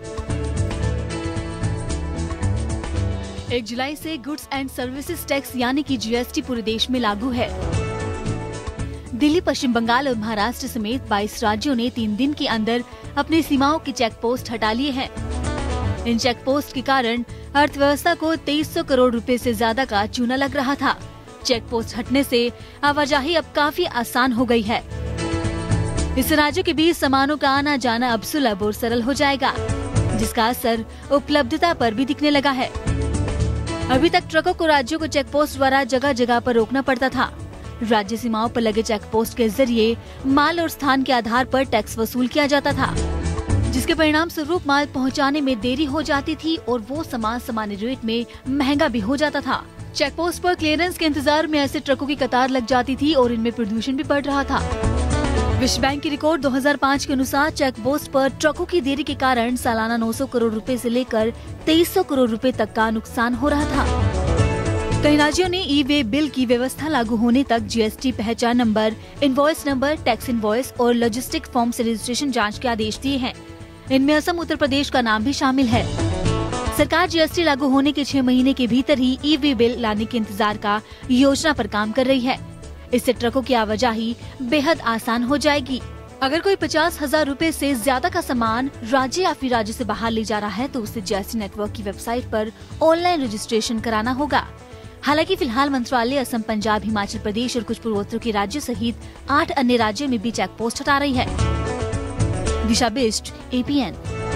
एक जुलाई से गुड्स एंड सर्विसेज टैक्स यानी कि जीएसटी पूरे देश में लागू है। दिल्ली, पश्चिम बंगाल और महाराष्ट्र समेत बाईस राज्यों ने तीन दिन के अंदर अपनी सीमाओं के चेक पोस्ट हटा लिए हैं। इन चेक पोस्ट के कारण अर्थव्यवस्था को तेईस सौ करोड़ रुपए से ज्यादा का चूना लग रहा था। चेक पोस्ट हटने से आवाजाही अब काफी आसान हो गई है। इससे राज्यों के बीच सामानों का आना जाना अब सुलभ और सरल हो जाएगा, जिसका असर उपलब्धता पर भी दिखने लगा है। अभी तक ट्रकों को राज्यों को चेक पोस्ट द्वारा जगह जगह पर रोकना पड़ता था। राज्य सीमाओं पर लगे चेक पोस्ट के जरिए माल और स्थान के आधार पर टैक्स वसूल किया जाता था, जिसके परिणाम स्वरूप माल पहुंचाने में देरी हो जाती थी और वो सामान सामान्य रेट में महंगा भी हो जाता था। चेक पोस्ट पर क्लियरेंस के इंतजार में ऐसे ट्रकों की कतार लग जाती थी और इनमें प्रदूषण भी बढ़ रहा था। विश्व बैंक की रिकॉर्ड दो हज़ार पाँच के अनुसार चेक पोस्ट पर ट्रकों की देरी के कारण सालाना नौ सौ करोड़ रुपए से लेकर तेईस सौ करोड़ रुपए तक का नुकसान हो रहा था। कई राज्यों ने ई वे बिल की व्यवस्था लागू होने तक जीएसटी पहचान number, invoice number, tax invoice और लॉजिस्टिक फॉर्म से रजिस्ट्रेशन जांच के आदेश दिए हैं। इनमें असम, उत्तर प्रदेश का नाम भी शामिल है। सरकार जीएसटी लागू होने के छह महीने के भीतर ही ई वे बिल लाने के इंतजार का योजना पर काम कर रही है। इससे ट्रकों की आवाजाही बेहद आसान हो जाएगी। अगर कोई पचास हजार रूपए से ज्यादा का सामान राज्य या फिर राज्य से बाहर ले जा रहा है तो उसे जीएसटी नेटवर्क की वेबसाइट पर ऑनलाइन रजिस्ट्रेशन कराना होगा। हालांकि फिलहाल मंत्रालय असम, पंजाब, हिमाचल प्रदेश और कुछ पूर्वोत्तर के राज्यों सहित आठ अन्य राज्यों में भी चेक पोस्ट हटा रही है। दिशा बिष्ट, एपीएन।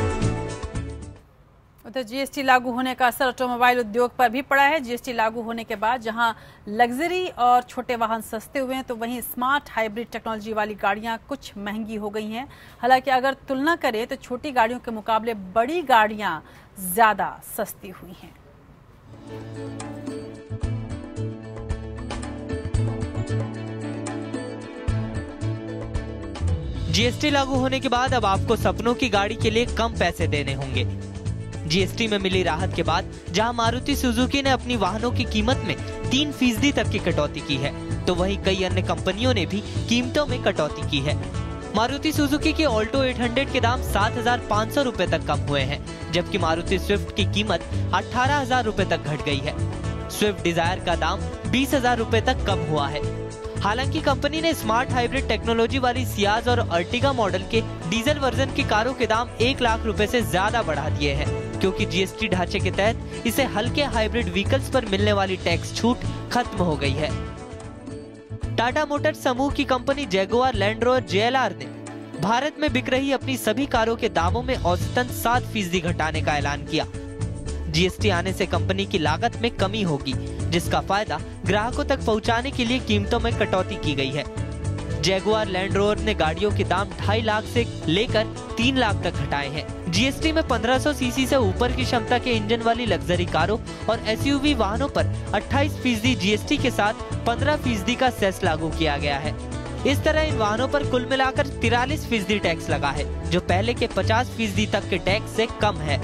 उधर जीएसटी लागू होने का असर ऑटोमोबाइल उद्योग पर भी पड़ा है। जीएसटी लागू होने के बाद जहां लग्जरी और छोटे वाहन सस्ते हुए हैं तो वहीं स्मार्ट हाइब्रिड टेक्नोलॉजी वाली गाड़ियां कुछ महंगी हो गई हैं। हालांकि अगर तुलना करें तो छोटी गाड़ियों के मुकाबले बड़ी गाड़ियां ज्यादा सस्ती हुई हैं। जीएसटी लागू होने के बाद अब आपको सपनों की गाड़ी के लिए कम पैसे देने होंगे। जीएसटी में मिली राहत के बाद जहां मारुति सुजुकी ने अपनी वाहनों की कीमत में तीन फीसदी तक की कटौती की है, तो वहीं कई अन्य कंपनियों ने भी कीमतों में कटौती की है। मारुति सुजुकी के ऑल्टो आठ सौ के दाम सात हजार पाँच सौ रूपए तक कम हुए हैं, जबकि मारुति स्विफ्ट की कीमत अठारह हजार रूपए तक घट गई है। स्विफ्ट डिजायर का दाम बीस हजार रूपए तक कम हुआ है। हालांकि कंपनी ने स्मार्ट हाइब्रिड टेक्नोलॉजी वाली सियाज और अर्टिगा मॉडल के डीजल वर्जन की कारों के दाम एक लाख रुपए से ज्यादा बढ़ा दिए हैं, क्योंकि जीएसटी ढांचे के तहत इसे हल्के हाइब्रिड व्हीकल्स पर मिलने वाली टैक्स छूट खत्म हो गई है। टाटा मोटर्स समूह की कंपनी जैगुआर लैंड रोवर जेएलआर ने भारत में बिक रही अपनी सभी कारों के दामों में औसतन सात फीसदी घटाने का ऐलान किया। जीएसटी आने से कंपनी की लागत में कमी होगी, जिसका फायदा ग्राहकों तक पहुंचाने के लिए कीमतों में कटौती की गई है। जैगुआर लैंड रोवर ने गाड़ियों के दाम ढाई लाख से लेकर तीन लाख तक घटाए हैं। जीएसटी में पंद्रह सौ सीसी से ऊपर की क्षमता के इंजन वाली लग्जरी कारों और एसयूवी वाहनों पर अट्ठाईस फीसदी जीएसटी के साथ पंद्रह फीसदी का सेस लागू किया गया है। इस तरह इन वाहनों पर कुल मिलाकर तिरालीस फीसदी टैक्स लगा है, जो पहले के पचास फीसदी तक के टैक्स से कम है।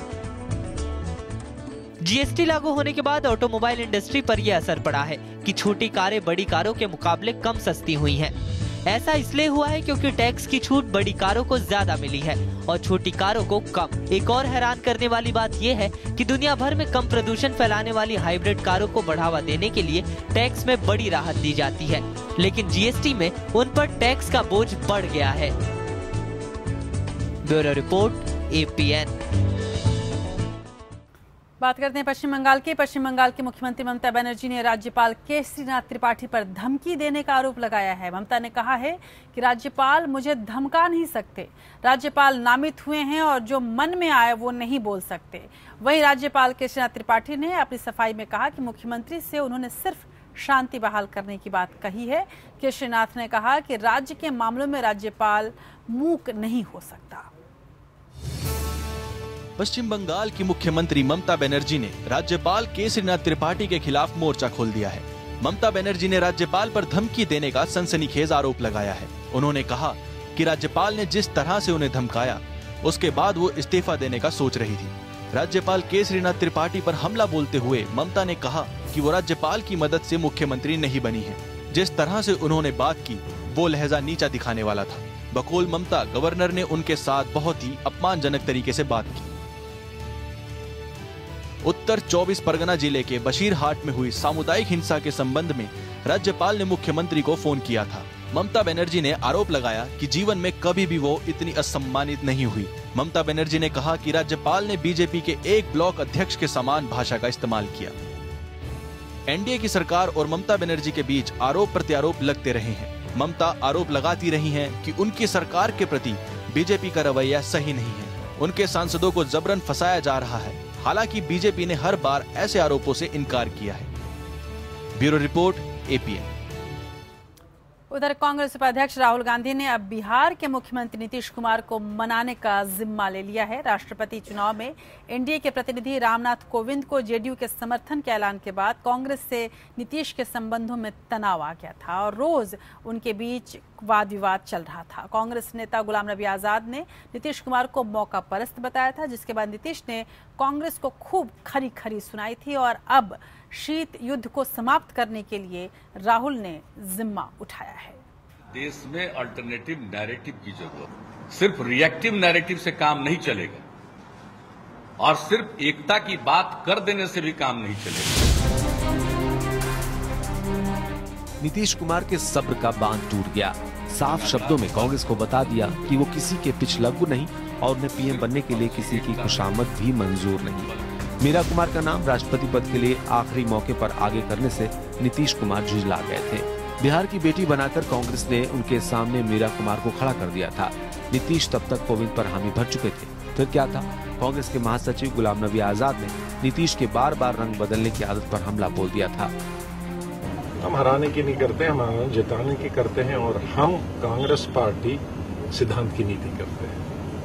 जीएसटी लागू होने के बाद ऑटोमोबाइल इंडस्ट्री पर यह असर पड़ा है कि छोटी कारें बड़ी कारों के मुकाबले कम सस्ती हुई हैं। ऐसा इसलिए हुआ है क्योंकि टैक्स की छूट बड़ी कारों को ज्यादा मिली है और छोटी कारों को कम। एक और हैरान करने वाली बात यह है कि दुनिया भर में कम प्रदूषण फैलाने वाली हाइब्रिड कारों को बढ़ावा देने के लिए टैक्स में बड़ी राहत दी जाती है, लेकिन जीएसटी में उन पर टैक्स का बोझ बढ़ गया है। Bureau report, APN. बात करते हैं पश्चिम बंगाल के। पश्चिम बंगाल के मुख्यमंत्री ममता बनर्जी ने राज्यपाल केसरीनाथ त्रिपाठी पर धमकी देने का आरोप लगाया है। ममता ने कहा है कि राज्यपाल मुझे धमका नहीं सकते, राज्यपाल नामित हुए हैं और जो मन में आए वो नहीं बोल सकते। वहीं राज्यपाल केसरीनाथ त्रिपाठी ने अपनी सफाई में कहा कि मुख्यमंत्री से उन्होंने सिर्फ शांति बहाल करने की बात कही है। केसरीनाथ ने कहा कि राज्य के मामलों में राज्यपाल मूक नहीं हो सकता। पश्चिम बंगाल की मुख्यमंत्री ममता बनर्जी ने राज्यपाल केसरीनाथ त्रिपाठी के खिलाफ मोर्चा खोल दिया है। ममता बनर्जी ने राज्यपाल पर धमकी देने का सनसनीखेज आरोप लगाया है। उन्होंने कहा कि राज्यपाल ने जिस तरह से उन्हें धमकाया, उसके बाद वो इस्तीफा देने का सोच रही थी। राज्यपाल केसरीनाथ त्रिपाठी पर हमला बोलते हुए ममता ने कहा कि वो राज्यपाल की मदद से मुख्यमंत्री नहीं बनी है। जिस तरह से उन्होंने बात की, वो लहजा नीचा दिखाने वाला था। बकौल ममता, गवर्नर ने उनके साथ बहुत ही अपमानजनक तरीके से बात की। उत्तर चौबीस परगना जिले के बशीरहाट में हुई सामुदायिक हिंसा के संबंध में राज्यपाल ने मुख्यमंत्री को फोन किया था। ममता बनर्जी ने आरोप लगाया कि जीवन में कभी भी वो इतनी असम्मानित नहीं हुई। ममता बनर्जी ने कहा कि राज्यपाल ने बीजेपी के एक ब्लॉक अध्यक्ष के समान भाषा का इस्तेमाल किया। एनडीए की सरकार और ममता बनर्जी के बीच आरोप प्रत्यारोप लगते रहे हैं। ममता आरोप लगाती रही हैं कि उनकी सरकार के प्रति बीजेपी का रवैया सही नहीं है। उनके सांसदों को जबरन फंसाया जा रहा है। हालांकि बीजेपी ने हर बार ऐसे आरोपों से इनकार किया है। Bureau report, APN. उधर कांग्रेस उपाध्यक्ष राहुल गांधी ने अब बिहार के मुख्यमंत्री नीतीश कुमार को मनाने का जिम्मा ले लिया है। राष्ट्रपति चुनाव में एनडीए के प्रतिनिधि रामनाथ कोविंद को जेडीयू के समर्थन के ऐलान के बाद कांग्रेस से नीतीश के संबंधों में तनाव आ गया था और रोज उनके बीच वाद विवाद चल रहा था। कांग्रेस नेता गुलाम नबी आजाद ने नीतीश कुमार को मौका परस्त बताया था, जिसके बाद नीतीश ने कांग्रेस को खूब खरी खरी सुनाई थी और अब शीत युद्ध को समाप्त करने के लिए राहुल ने जिम्मा उठाया है। देश में अल्टरनेटिव नैरेटिव की जरूरत, सिर्फ रिएक्टिव नैरेटिव से काम नहीं चलेगा और सिर्फ एकता की बात कर देने से भी काम नहीं चलेगा। नीतीश कुमार के सब्र का बांध टूट गया। साफ शब्दों में कांग्रेस को बता दिया कि वो किसी के पिछलग्गू नहीं और उन्हें पीएम बनने के लिए किसी की खुशामद भी मंजूर नहीं। मीरा कुमार का नाम राष्ट्रपति पद के लिए आखिरी मौके पर आगे करने से नीतीश कुमार झुंझला गए थे। बिहार की बेटी बनाकर कांग्रेस ने उनके सामने मीरा कुमार को खड़ा कर दिया था। नीतीश तब तक कोविंद पर हामी भर चुके थे। फिर क्या था, कांग्रेस के महासचिव गुलाम नबी आजाद ने नीतीश के बार बार रंग बदलने की आदत पर हमला बोल दिया था। हम हराने की नहीं करते, हम जिताने की करते हैं और हम कांग्रेस पार्टी सिद्धांत की नीति करते हैं।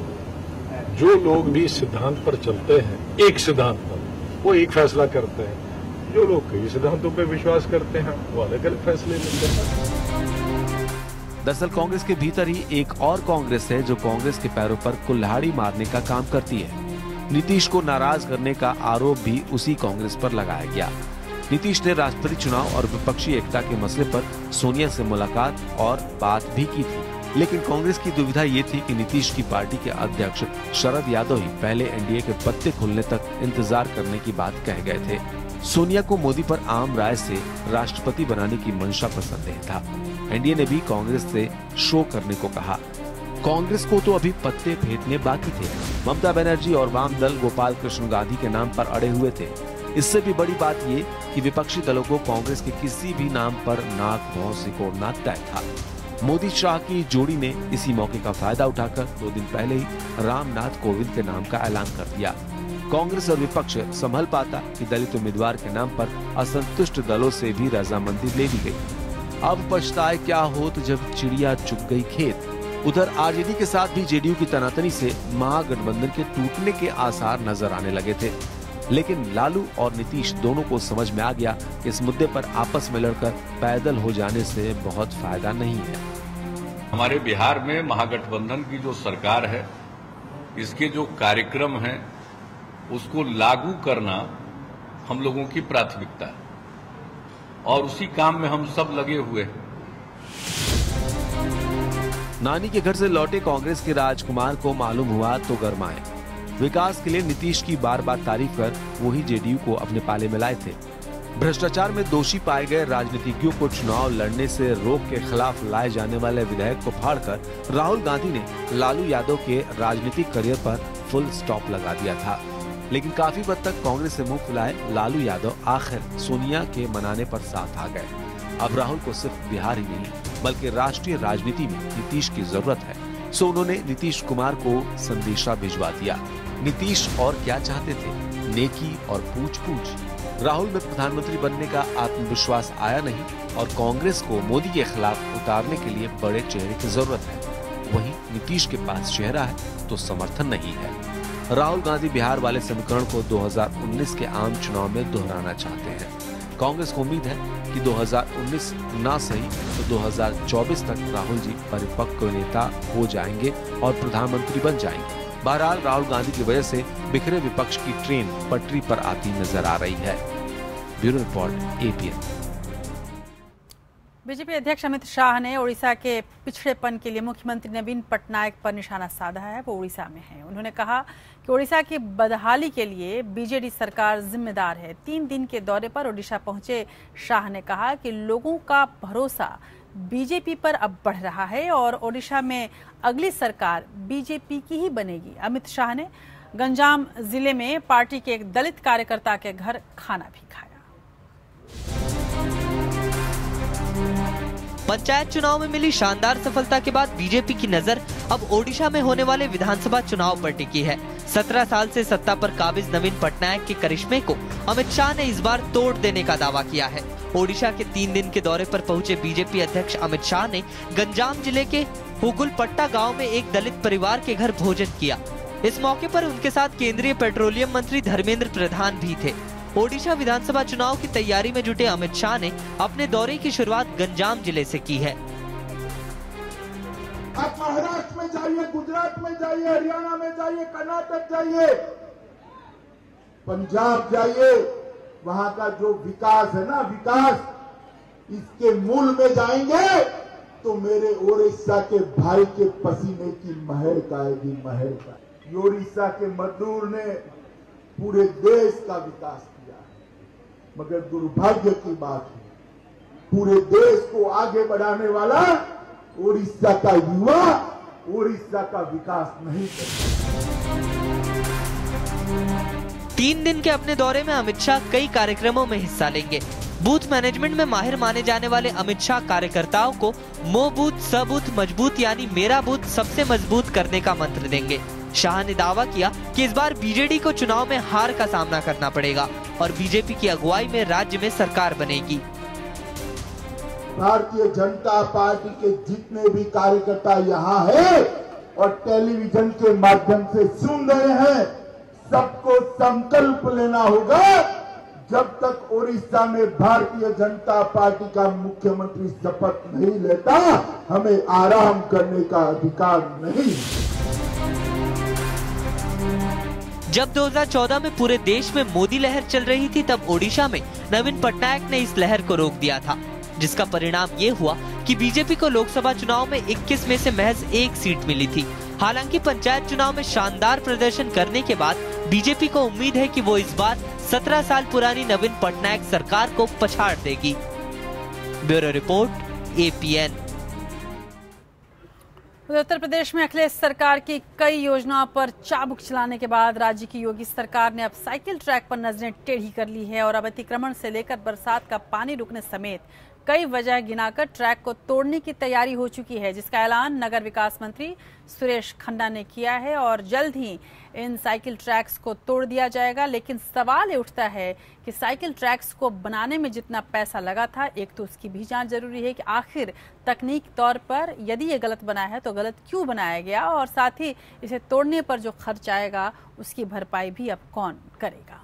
जो लोग भी सिद्धांत पर चलते हैं, एक सिद्धांत पर, वो एक फैसला करते हैं। जो लोग कई सिद्धांतों पर विश्वास करते हैं, वो अलग अलग फैसले लेते हैं। दरअसल कांग्रेस के भीतर ही एक और कांग्रेस है जो कांग्रेस के पैरों पर कुल्हाड़ी मारने का काम करती है। नीतीश को नाराज करने का आरोप भी उसी कांग्रेस पर लगाया गया। नीतीश ने राष्ट्रपति चुनाव और विपक्षी एकता के मसले पर सोनिया से मुलाकात और बात भी की थी, लेकिन कांग्रेस की दुविधा ये थी कि नीतीश की पार्टी के अध्यक्ष शरद यादव ही पहले एनडीए के पत्ते खुलने तक इंतजार करने की बात कह गए थे। सोनिया को मोदी पर आम राय से राष्ट्रपति बनाने की मंशा पसंद नहीं था। एनडीए ने भी कांग्रेस से शो करने को कहा। कांग्रेस को तो अभी पत्ते फेंकने बाकी थे। ममता बनर्जी और वाम दल गोपाल कृष्ण गांधी के नाम पर अड़े हुए थे। इससे भी बड़ी बात ये कि विपक्षी दलों को कांग्रेस के किसी भी नाम पर नाक भौं सिकोड़ना तय था। मोदी शाह की जोड़ी ने इसी मौके का फायदा उठाकर दो दिन पहले ही रामनाथ कोविंद के नाम का ऐलान कर दिया। कांग्रेस और विपक्ष संभल पाता कि दलित उम्मीदवार के नाम पर असंतुष्ट दलों से भी रजामंदी ले ली गई। अब पछताए क्या होत जब चिड़िया चुग गई खेत। उधर आरजेडी के साथ भी जेडीयू की तनातनी से महागठबंधन के टूटने के आसार नजर आने लगे थे, लेकिन लालू और नीतीश दोनों को समझ में आ गया कि इस मुद्दे पर आपस में लड़कर पैदल हो जाने से बहुत फायदा नहीं है। हमारे बिहार में महागठबंधन की जो सरकार है, इसके जो कार्यक्रम हैं, उसको लागू करना हम लोगों की प्राथमिकता है और उसी काम में हम सब लगे हुए हैं। नानी के घर से लौटे कांग्रेस के राजकुमार को मालूम हुआ तो गरमाए। विकास के लिए नीतीश की बार बार तारीफ कर वही जेडीयू को अपने पाले में लाए थे। भ्रष्टाचार में दोषी पाए गए राजनीतिज्ञों को चुनाव लड़ने से रोक के खिलाफ लाए जाने वाले विधेयक को फाड़कर राहुल गांधी ने लालू यादव के राजनीतिक करियर पर फुल स्टॉप लगा दिया था। लेकिन काफी हद तक कांग्रेस से मुंह फुलाए लालू यादव आखिर सोनिया के मनाने पर साथ आ गए। अब राहुल को सिर्फ बिहार ही नहीं बल्कि राष्ट्रीय राजनीति में नीतीश की जरूरत है, सो उन्होंने नीतीश कुमार को संदेशा भिजवा दिया। नीतीश और क्या चाहते थे? नेकी और पूछ पूछ। राहुल में प्रधानमंत्री बनने का आत्मविश्वास आया नहीं और कांग्रेस को मोदी के खिलाफ उतारने के लिए बड़े चेहरे की जरूरत है। वहीं नीतीश के पास चेहरा है तो समर्थन नहीं है। राहुल गांधी बिहार वाले समीकरण को दो हज़ार उन्नीस के आम चुनाव में दोहराना चाहते हैं। कांग्रेस को उम्मीद है कि दो हज़ार उन्नीस ना सही तो दो हज़ार चौबीस तक राहुल जी परिपक्व नेता हो जाएंगे और प्रधानमंत्री बन जाएंगे। बहरहाल राहुल गांधी की वजह से बिखरे विपक्ष की ट्रेन पटरी पर आती नजर आ रही है। Bureau report APN. बीजेपी अध्यक्ष अमित शाह ने ओडिशा के पिछड़ेपन के लिए मुख्यमंत्री नवीन पटनायक पर निशाना साधा है। वो ओडिशा में हैं। उन्होंने कहा कि ओडिशा की बदहाली के लिए बीजेडी सरकार जिम्मेदार है। तीन दिन के दौरे पर ओडिशा पहुंचे शाह ने कहा कि लोगों का भरोसा बीजेपी पर अब बढ़ रहा है और ओडिशा में अगली सरकार बीजेपी की ही बनेगी। अमित शाह ने गंजाम जिले में पार्टी के एक दलित कार्यकर्ता के घर खाना भी खाया। पंचायत चुनाव में मिली शानदार सफलता के बाद बीजेपी की नजर अब ओडिशा में होने वाले विधानसभा चुनाव पर टिकी है। सत्रह साल से सत्ता पर काबिज नवीन पटनायक के करिश्मे को अमित शाह ने इस बार तोड़ देने का दावा किया है। ओडिशा के तीन दिन के दौरे पर पहुंचे बीजेपी अध्यक्ष अमित शाह ने गंजाम जिले के हुगुलपट्टा गांव में एक दलित परिवार के घर भोजन किया। इस मौके पर उनके साथ केंद्रीय पेट्रोलियम मंत्री धर्मेंद्र प्रधान भी थे। ओडिशा विधानसभा चुनाव की तैयारी में जुटे अमित शाह ने अपने दौरे की शुरुआत गंजाम जिले से की है। आप महाराष्ट्र में जाइए, गुजरात में जाइए, हरियाणा में जाइए, कर्नाटक जाइए, पंजाब जाइए, वहां का जो विकास है ना, विकास इसके मूल में जाएंगे तो मेरे ओडिशा के भाई के पसीने की महर आएगी, महर का। ओडिशा के मजदूर ने पूरे देश का विकास किया, मगर दुर्भाग्य की बात है पूरे देश को आगे बढ़ाने वाला ओडिशा का युवा ओडिशा का विकास नहीं करता। तीन दिन के अपने दौरे में अमित शाह कई कार्यक्रमों में हिस्सा लेंगे। बूथ मैनेजमेंट में माहिर माने जाने वाले अमित शाह कार्यकर्ताओं को मो बूथ स बूथ मजबूत यानी मेरा बूथ सबसे मजबूत करने का मंत्र देंगे। शाह ने दावा किया कि इस बार बीजेडी को चुनाव में हार का सामना करना पड़ेगा और बीजेपी की अगुवाई में राज्य में सरकार बनेगी। भारतीय जनता पार्टी के जितने भी कार्यकर्ता यहाँ हैं और टेलीविजन के माध्यम से सुन रहे हैं, सबको संकल्प लेना होगा, जब तक ओडिशा में भारतीय जनता पार्टी का मुख्यमंत्री शपथ नहीं लेता हमें आराम करने का अधिकार नहीं। जब दो हज़ार चौदह में पूरे देश में मोदी लहर चल रही थी, तब ओडिशा में नवीन पटनायक ने इस लहर को रोक दिया था, जिसका परिणाम ये हुआ कि बीजेपी को लोकसभा चुनाव में इक्कीस में से महज एक सीट मिली थी। हालांकि पंचायत चुनाव में शानदार प्रदर्शन करने के बाद बीजेपी को उम्मीद है कि वो इस बार सत्रह साल पुरानी नवीन पटनायक सरकार को पछाड़ देगी। Bureau report APN. Uttar Pradesh में अखिलेश सरकार की कई योजनाओं पर चाबुक चलाने के बाद राज्य की योगी सरकार ने अब साइकिल ट्रैक पर नजरें टेढ़ी कर ली है और अब अतिक्रमण से लेकर बरसात का पानी रुकने समेत कई वजह गिनाकर ट्रैक को तोड़ने की तैयारी हो चुकी है, जिसका ऐलान नगर विकास मंत्री सुरेश खन्ना ने किया है और जल्द ही इन साइकिल ट्रैक्स को तोड़ दिया जाएगा। लेकिन सवाल ये उठता है कि साइकिल ट्रैक्स को बनाने में जितना पैसा लगा था, एक तो उसकी भी जांच जरूरी है कि आखिर तकनीक तौर पर यदि ये गलत बना है तो गलत क्यों बनाया गया, और साथ ही इसे तोड़ने पर जो खर्च आएगा उसकी भरपाई भी अब कौन करेगा।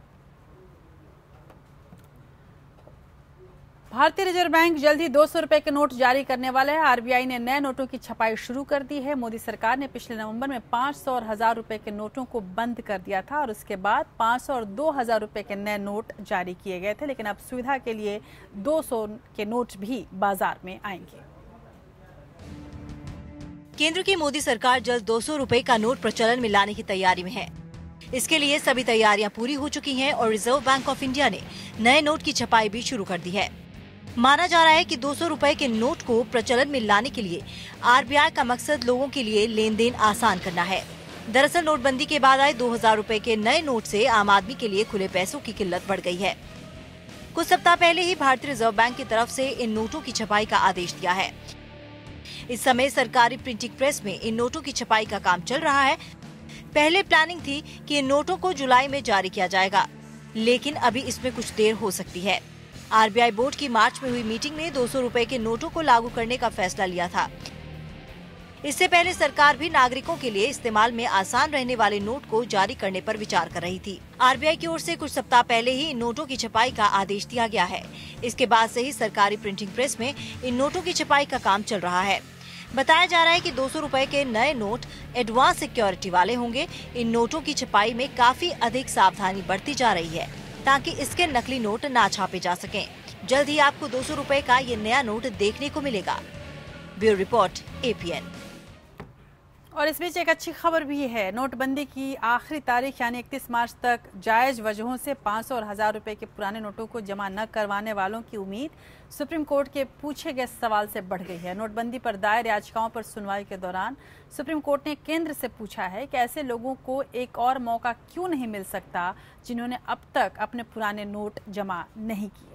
भारतीय रिजर्व बैंक जल्द ही दो सौ रुपए के नोट जारी करने वाला है। आरबीआई ने नए नोटों की छपाई शुरू कर दी है। मोदी सरकार ने पिछले नवंबर में पाँच सौ और हजार रुपए के नोटों को बंद कर दिया था और उसके बाद पाँच सौ और दो हजार रुपए के नए नोट जारी किए गए थे, लेकिन अब सुविधा के लिए दो सौ के नोट भी बाजार में आएंगे। केंद्र की मोदी सरकार जल्द दो सौ रुपए का नोट प्रचलन में लाने की तैयारी में है। इसके लिए सभी तैयारियां पूरी हो चुकी हैं और रिजर्व बैंक ऑफ इंडिया ने नए नोट की छपाई भी शुरू कर दी है। माना जा रहा है कि दो सौ रुपए के नोट को प्रचलन में लाने के लिए आरबीआई का मकसद लोगों के लिए लेन देन आसान करना है। दरअसल नोटबंदी के बाद आए दो हजार रुपए के नए नोट से आम आदमी के लिए खुले पैसों की किल्लत बढ़ गई है। कुछ सप्ताह पहले ही भारतीय रिजर्व बैंक की तरफ से इन नोटों की छपाई का आदेश दिया है। इस समय सरकारी प्रिंटिंग प्रेस में इन नोटों की छपाई का काम चल रहा है। पहले प्लानिंग थी कि इन नोटों को जुलाई में जारी किया जाएगा, लेकिन अभी इसमें कुछ देर हो सकती है। आरबीआई बोर्ड की मार्च में हुई मीटिंग में दो सौ रुपए के नोटों को लागू करने का फैसला लिया था। इससे पहले सरकार भी नागरिकों के लिए इस्तेमाल में आसान रहने वाले नोट को जारी करने पर विचार कर रही थी। आरबीआई की ओर से कुछ सप्ताह पहले ही इन नोटों की छपाई का आदेश दिया गया है। इसके बाद से ही सरकारी प्रिंटिंग प्रेस में इन नोटों की छपाई का काम चल रहा है। बताया जा रहा है कि दो सौ रुपए के नए नोट एडवांस सिक्योरिटी वाले होंगे। इन नोटों की छपाई में काफी अधिक सावधानी बरती जा रही है ताकि इसके नकली नोट ना छापे जा सकें। जल्द ही आपको दो सौ रुपए का ये नया नोट देखने को मिलेगा। Bureau report APN. और इस बीच एक अच्छी खबर भी है। नोटबंदी की आखिरी तारीख यानी इकतीस मार्च तक जायज वजहों से पाँच सौ और हजार रुपए के पुराने नोटों को जमा न करवाने वालों की उम्मीद सुप्रीम कोर्ट के पूछे गए सवाल से बढ़ गई है। नोटबंदी पर दायर याचिकाओं पर सुनवाई के दौरान सुप्रीम कोर्ट ने केंद्र से पूछा है कि ऐसे लोगों को एक और मौका क्यों नहीं मिल सकता जिन्होंने अब तक अपने पुराने नोट जमा नहीं किए।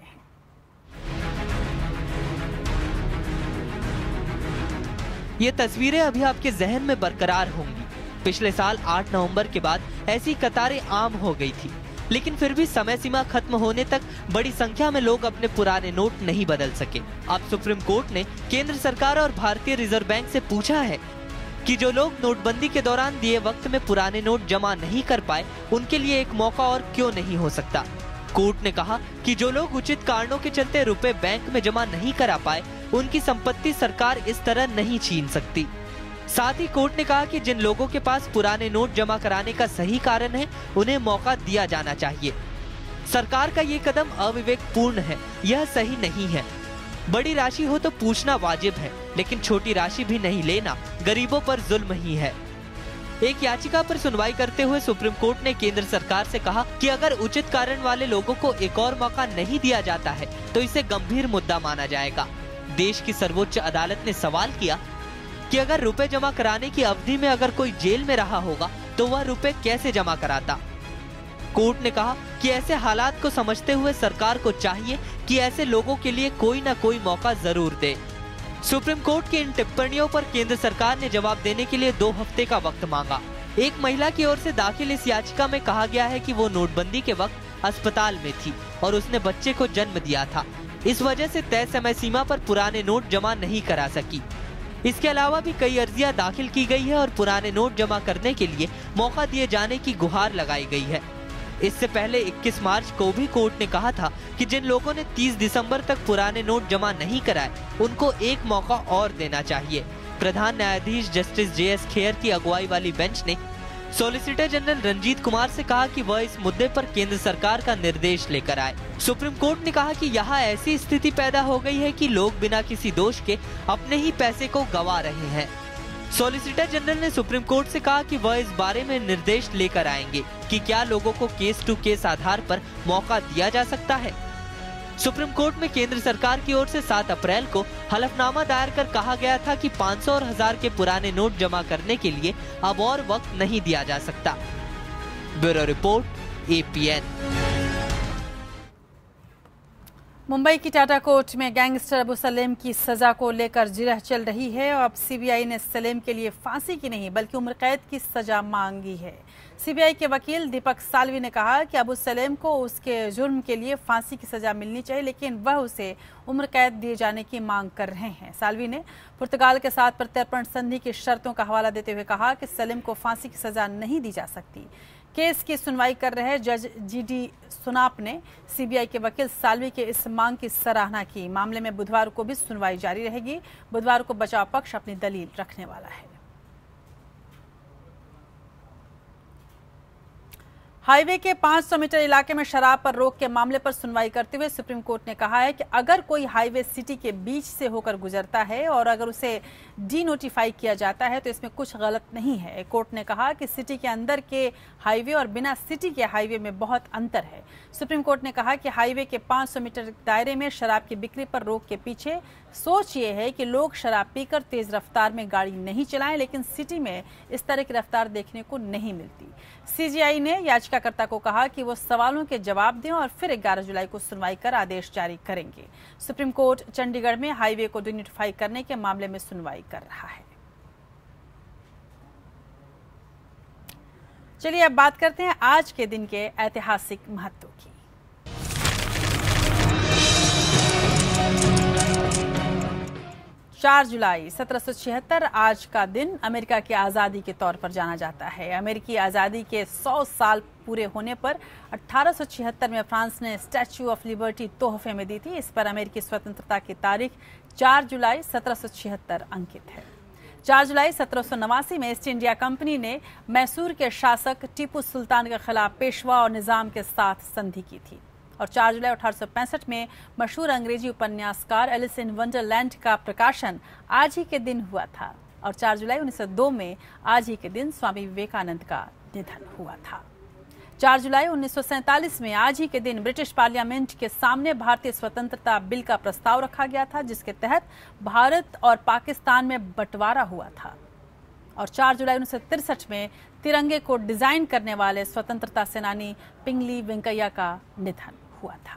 ये तस्वीरें अभी आपके जहन में बरकरार होंगी। पिछले साल आठ नवंबर के बाद ऐसी कतारें आम हो गई थी, लेकिन फिर भी समय सीमा खत्म होने तक बड़ी संख्या में लोग अपने पुराने नोट नहीं बदल सके। अब सुप्रीम कोर्ट ने केंद्र सरकार और भारतीय रिजर्व बैंक से पूछा है कि जो लोग नोटबंदी के दौरान दिए वक्त में पुराने नोट जमा नहीं कर पाए, उनके लिए एक मौका और क्यों नहीं हो सकता। कोर्ट ने कहा कि जो लोग उचित कारणों के चलते रुपए बैंक में जमा नहीं करा पाए, उनकी संपत्ति सरकार इस तरह नहीं छीन सकती। साथ ही कोर्ट ने कहा कि जिन लोगों के पास पुराने नोट जमा कराने का सही कारण है, उन्हें मौका दिया जाना चाहिए। सरकार का ये कदम अविवेकपूर्ण है, यह सही नहीं है। बड़ी राशि हो तो पूछना वाजिब है, लेकिन छोटी राशि भी नहीं लेना गरीबों पर जुल्म ही है। एक याचिका पर सुनवाई करते हुए सुप्रीम कोर्ट ने केंद्र सरकार से कहा कि अगर उचित कारण वाले लोगों को एक और मौका नहीं दिया जाता है तो इसे गंभीर मुद्दा माना जाएगा। देश की सर्वोच्च अदालत ने सवाल किया कि अगर रुपए जमा कराने की अवधि में अगर कोई जेल में रहा होगा तो वह रुपए कैसे जमा कराता। कोर्ट ने कहा कि ऐसे हालात को समझते हुए सरकार को चाहिए कि ऐसे लोगों के लिए कोई न कोई मौका जरूर दे। सुप्रीम कोर्ट की इन टिप्पणियों पर केंद्र सरकार ने जवाब देने के लिए दो हफ्ते का वक्त मांगा। एक महिला की ओर से दाखिल इस याचिका में कहा गया है कि वो नोटबंदी के वक्त अस्पताल में थी और उसने बच्चे को जन्म दिया था, इस वजह से तय समय सीमा पर पुराने नोट जमा नहीं करा सकी। इसके अलावा भी कई अर्जियां दाखिल की गई है और पुराने नोट जमा करने के लिए मौका दिए जाने की गुहार लगाई गई है। इससे पहले इक्कीस मार्च को भी कोर्ट ने कहा था कि जिन लोगों ने तीस दिसंबर तक पुराने नोट जमा नहीं कराए, उनको एक मौका और देना चाहिए। प्रधान न्यायाधीश जस्टिस जे एस खेयर की अगुवाई वाली बेंच ने सॉलिसिटर जनरल रंजीत कुमार से कहा कि वह इस मुद्दे पर केंद्र सरकार का निर्देश लेकर आए। सुप्रीम कोर्ट ने कहा कि यहाँ ऐसी स्थिति पैदा हो गई है कि लोग बिना किसी दोष के अपने ही पैसे को गंवा रहे हैं। सॉलिसिटर जनरल ने सुप्रीम कोर्ट से कहा कि वह इस बारे में निर्देश लेकर आएंगे कि क्या लोगों को केस टू केस आधार पर मौका दिया जा सकता है। सुप्रीम कोर्ट में केंद्र सरकार की ओर से सात अप्रैल को हलफनामा दायर कर कहा गया था कि पाँच सौ और हजार के पुराने नोट जमा करने के लिए अब और वक्त नहीं दिया जा सकता। Bureau report APN. मुंबई की टाटा कोर्ट में गैंगस्टर अबू सलेम की सजा को लेकर जिरह चल रही है और अब सीबीआई ने सलेम के लिए फांसी की नहीं बल्कि उम्र कैद की सजा मांगी है। सीबीआई के वकील दीपक साल्वी ने कहा कि अबू सलेम को उसके जुर्म के लिए फांसी की सजा मिलनी चाहिए, लेकिन वह उसे उम्र कैद दिए जाने की मांग कर रहे हैं। साल्वी ने पुर्तगाल के साथ प्रत्यर्पण संधि की शर्तों का हवाला देते हुए कहा कि सलेम को फांसी की सजा नहीं दी जा सकती। केस की सुनवाई कर रहे जज जी डी सुनाप ने सीबीआई के वकील साल्वी के इस मांग की सराहना की। मामले में बुधवार को भी सुनवाई जारी रहेगी। बुधवार को बचाव पक्ष अपनी दलील रखने वाला है। हाईवे के पाँच सौ मीटर इलाके में शराब पर रोक के मामले पर सुनवाई करते हुए सुप्रीम कोर्ट ने कहा है कि अगर कोई हाईवे सिटी के बीच से होकर गुजरता है और अगर उसे डी नोटिफाई किया जाता है तो इसमें कुछ गलत नहीं है। कोर्ट ने कहा कि सिटी के अंदर के हाईवे और बिना सिटी के हाईवे में बहुत अंतर है। सुप्रीम कोर्ट ने कहा कि हाईवे के पाँच सौ मीटर दायरे में शराब की बिक्री पर रोक के पीछे सोच ये है कि लोग शराब पीकर तेज रफ्तार में गाड़ी नहीं चलाएं, लेकिन सिटी में इस तरह की रफ्तार देखने को नहीं मिलती। सीजीआई ने याचिकाकर्ता को कहा कि वो सवालों के जवाब दें और फिर ग्यारह जुलाई को सुनवाई कर आदेश जारी करेंगे। सुप्रीम कोर्ट चंडीगढ़ में हाईवे को डिनोटिफाई करने के मामले में सुनवाई कर रहा है। चलिए अब बात करते हैं आज के दिन के ऐतिहासिक महत्व की। चार जुलाई सत्रह सौ छिहत्तर आज का दिन अमेरिका की आज़ादी के तौर पर जाना जाता है। अमेरिकी आज़ादी के सौ साल पूरे होने पर अठारह सौ छिहत्तर में फ्रांस ने स्टैच्यू ऑफ लिबर्टी तोहफे में दी थी। इस पर अमेरिकी स्वतंत्रता की तारीख चार जुलाई सत्रह सौ छिहत्तर अंकित है। चार जुलाई सत्रह सौ नवासी में ईस्ट इंडिया कंपनी ने मैसूर के शासक टीपू सुल्तान के खिलाफ पेशवा और निजाम के साथ संधि की थी। और चार जुलाई अठारह सौ पैंसठ में मशहूर अंग्रेजी उपन्यासकार एलिस इन वंडरलैंड का प्रकाशन आज ही के दिन हुआ था। और चार जुलाई उन्नीस सौ दो में आज ही के दिन स्वामी विवेकानंद का निधन हुआ था। चार जुलाई उन्नीस सौ सैंतालीस में आज ही के दिन ब्रिटिश पार्लियामेंट के सामने भारतीय स्वतंत्रता बिल का प्रस्ताव रखा गया था, जिसके तहत भारत और पाकिस्तान में बंटवारा हुआ था। और चार जुलाई उन्नीस सौ तिरसठ में तिरंगे को डिजाइन करने वाले स्वतंत्रता सेनानी पिंगली वेंकैया का निधन हुआ था।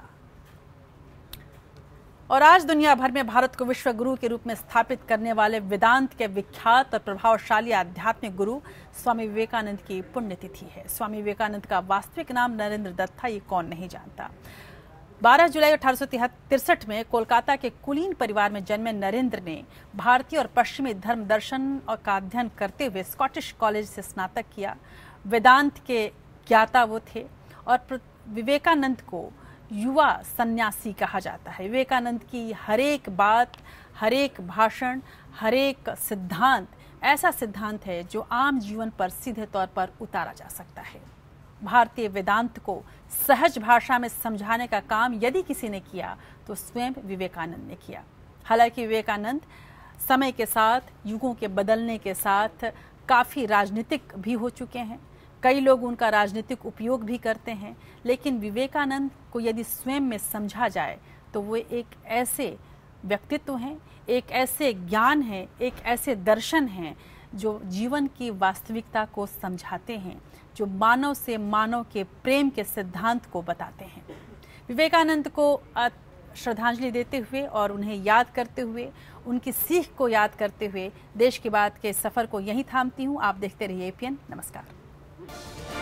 और आज दुनिया भर में भारत को विश्व गुरु के रूप में स्थापित करने वाले वेदांत के विख्यात और प्रभावशाली आध्यात्मिक गुरु स्वामी विवेकानंद की पुण्यतिथि है। स्वामी विवेकानंद का वास्तविक नाम नरेंद्र दत्त था, ये कौन नहीं जानता। बारह जुलाई अठारह सौ तिरसठ में कोलकाता के कुलीन परिवार में जन्मे नरेंद्र ने भारतीय और पश्चिमी धर्म दर्शन का अध्ययन करते हुए स्कॉटिश कॉलेज से स्नातक किया। वेदांत के ज्ञाता वो थे और विवेकानंद को युवा सन्यासी कहा जाता है। विवेकानंद की हर एक बात, हर एक भाषण, हर एक सिद्धांत ऐसा सिद्धांत है जो आम जीवन पर सीधे तौर पर उतारा जा सकता है। भारतीय वेदांत को सहज भाषा में समझाने का काम यदि किसी ने किया तो स्वयं विवेकानंद ने किया। हालांकि विवेकानंद समय के साथ, युगों के बदलने के साथ काफ़ी राजनीतिक भी हो चुके हैं। कई लोग उनका राजनीतिक उपयोग भी करते हैं, लेकिन विवेकानंद को यदि स्वयं में समझा जाए तो वो एक ऐसे व्यक्तित्व हैं, एक ऐसे ज्ञान हैं, एक ऐसे दर्शन हैं जो जीवन की वास्तविकता को समझाते हैं, जो मानव से मानव के प्रेम के सिद्धांत को बताते हैं। विवेकानंद को श्रद्धांजलि देते हुए और उन्हें याद करते हुए, उनकी सीख को याद करते हुए देश की बात के सफ़र को यहीं थामती हूँ। आप देखते रहिए एपीएन। नमस्कार।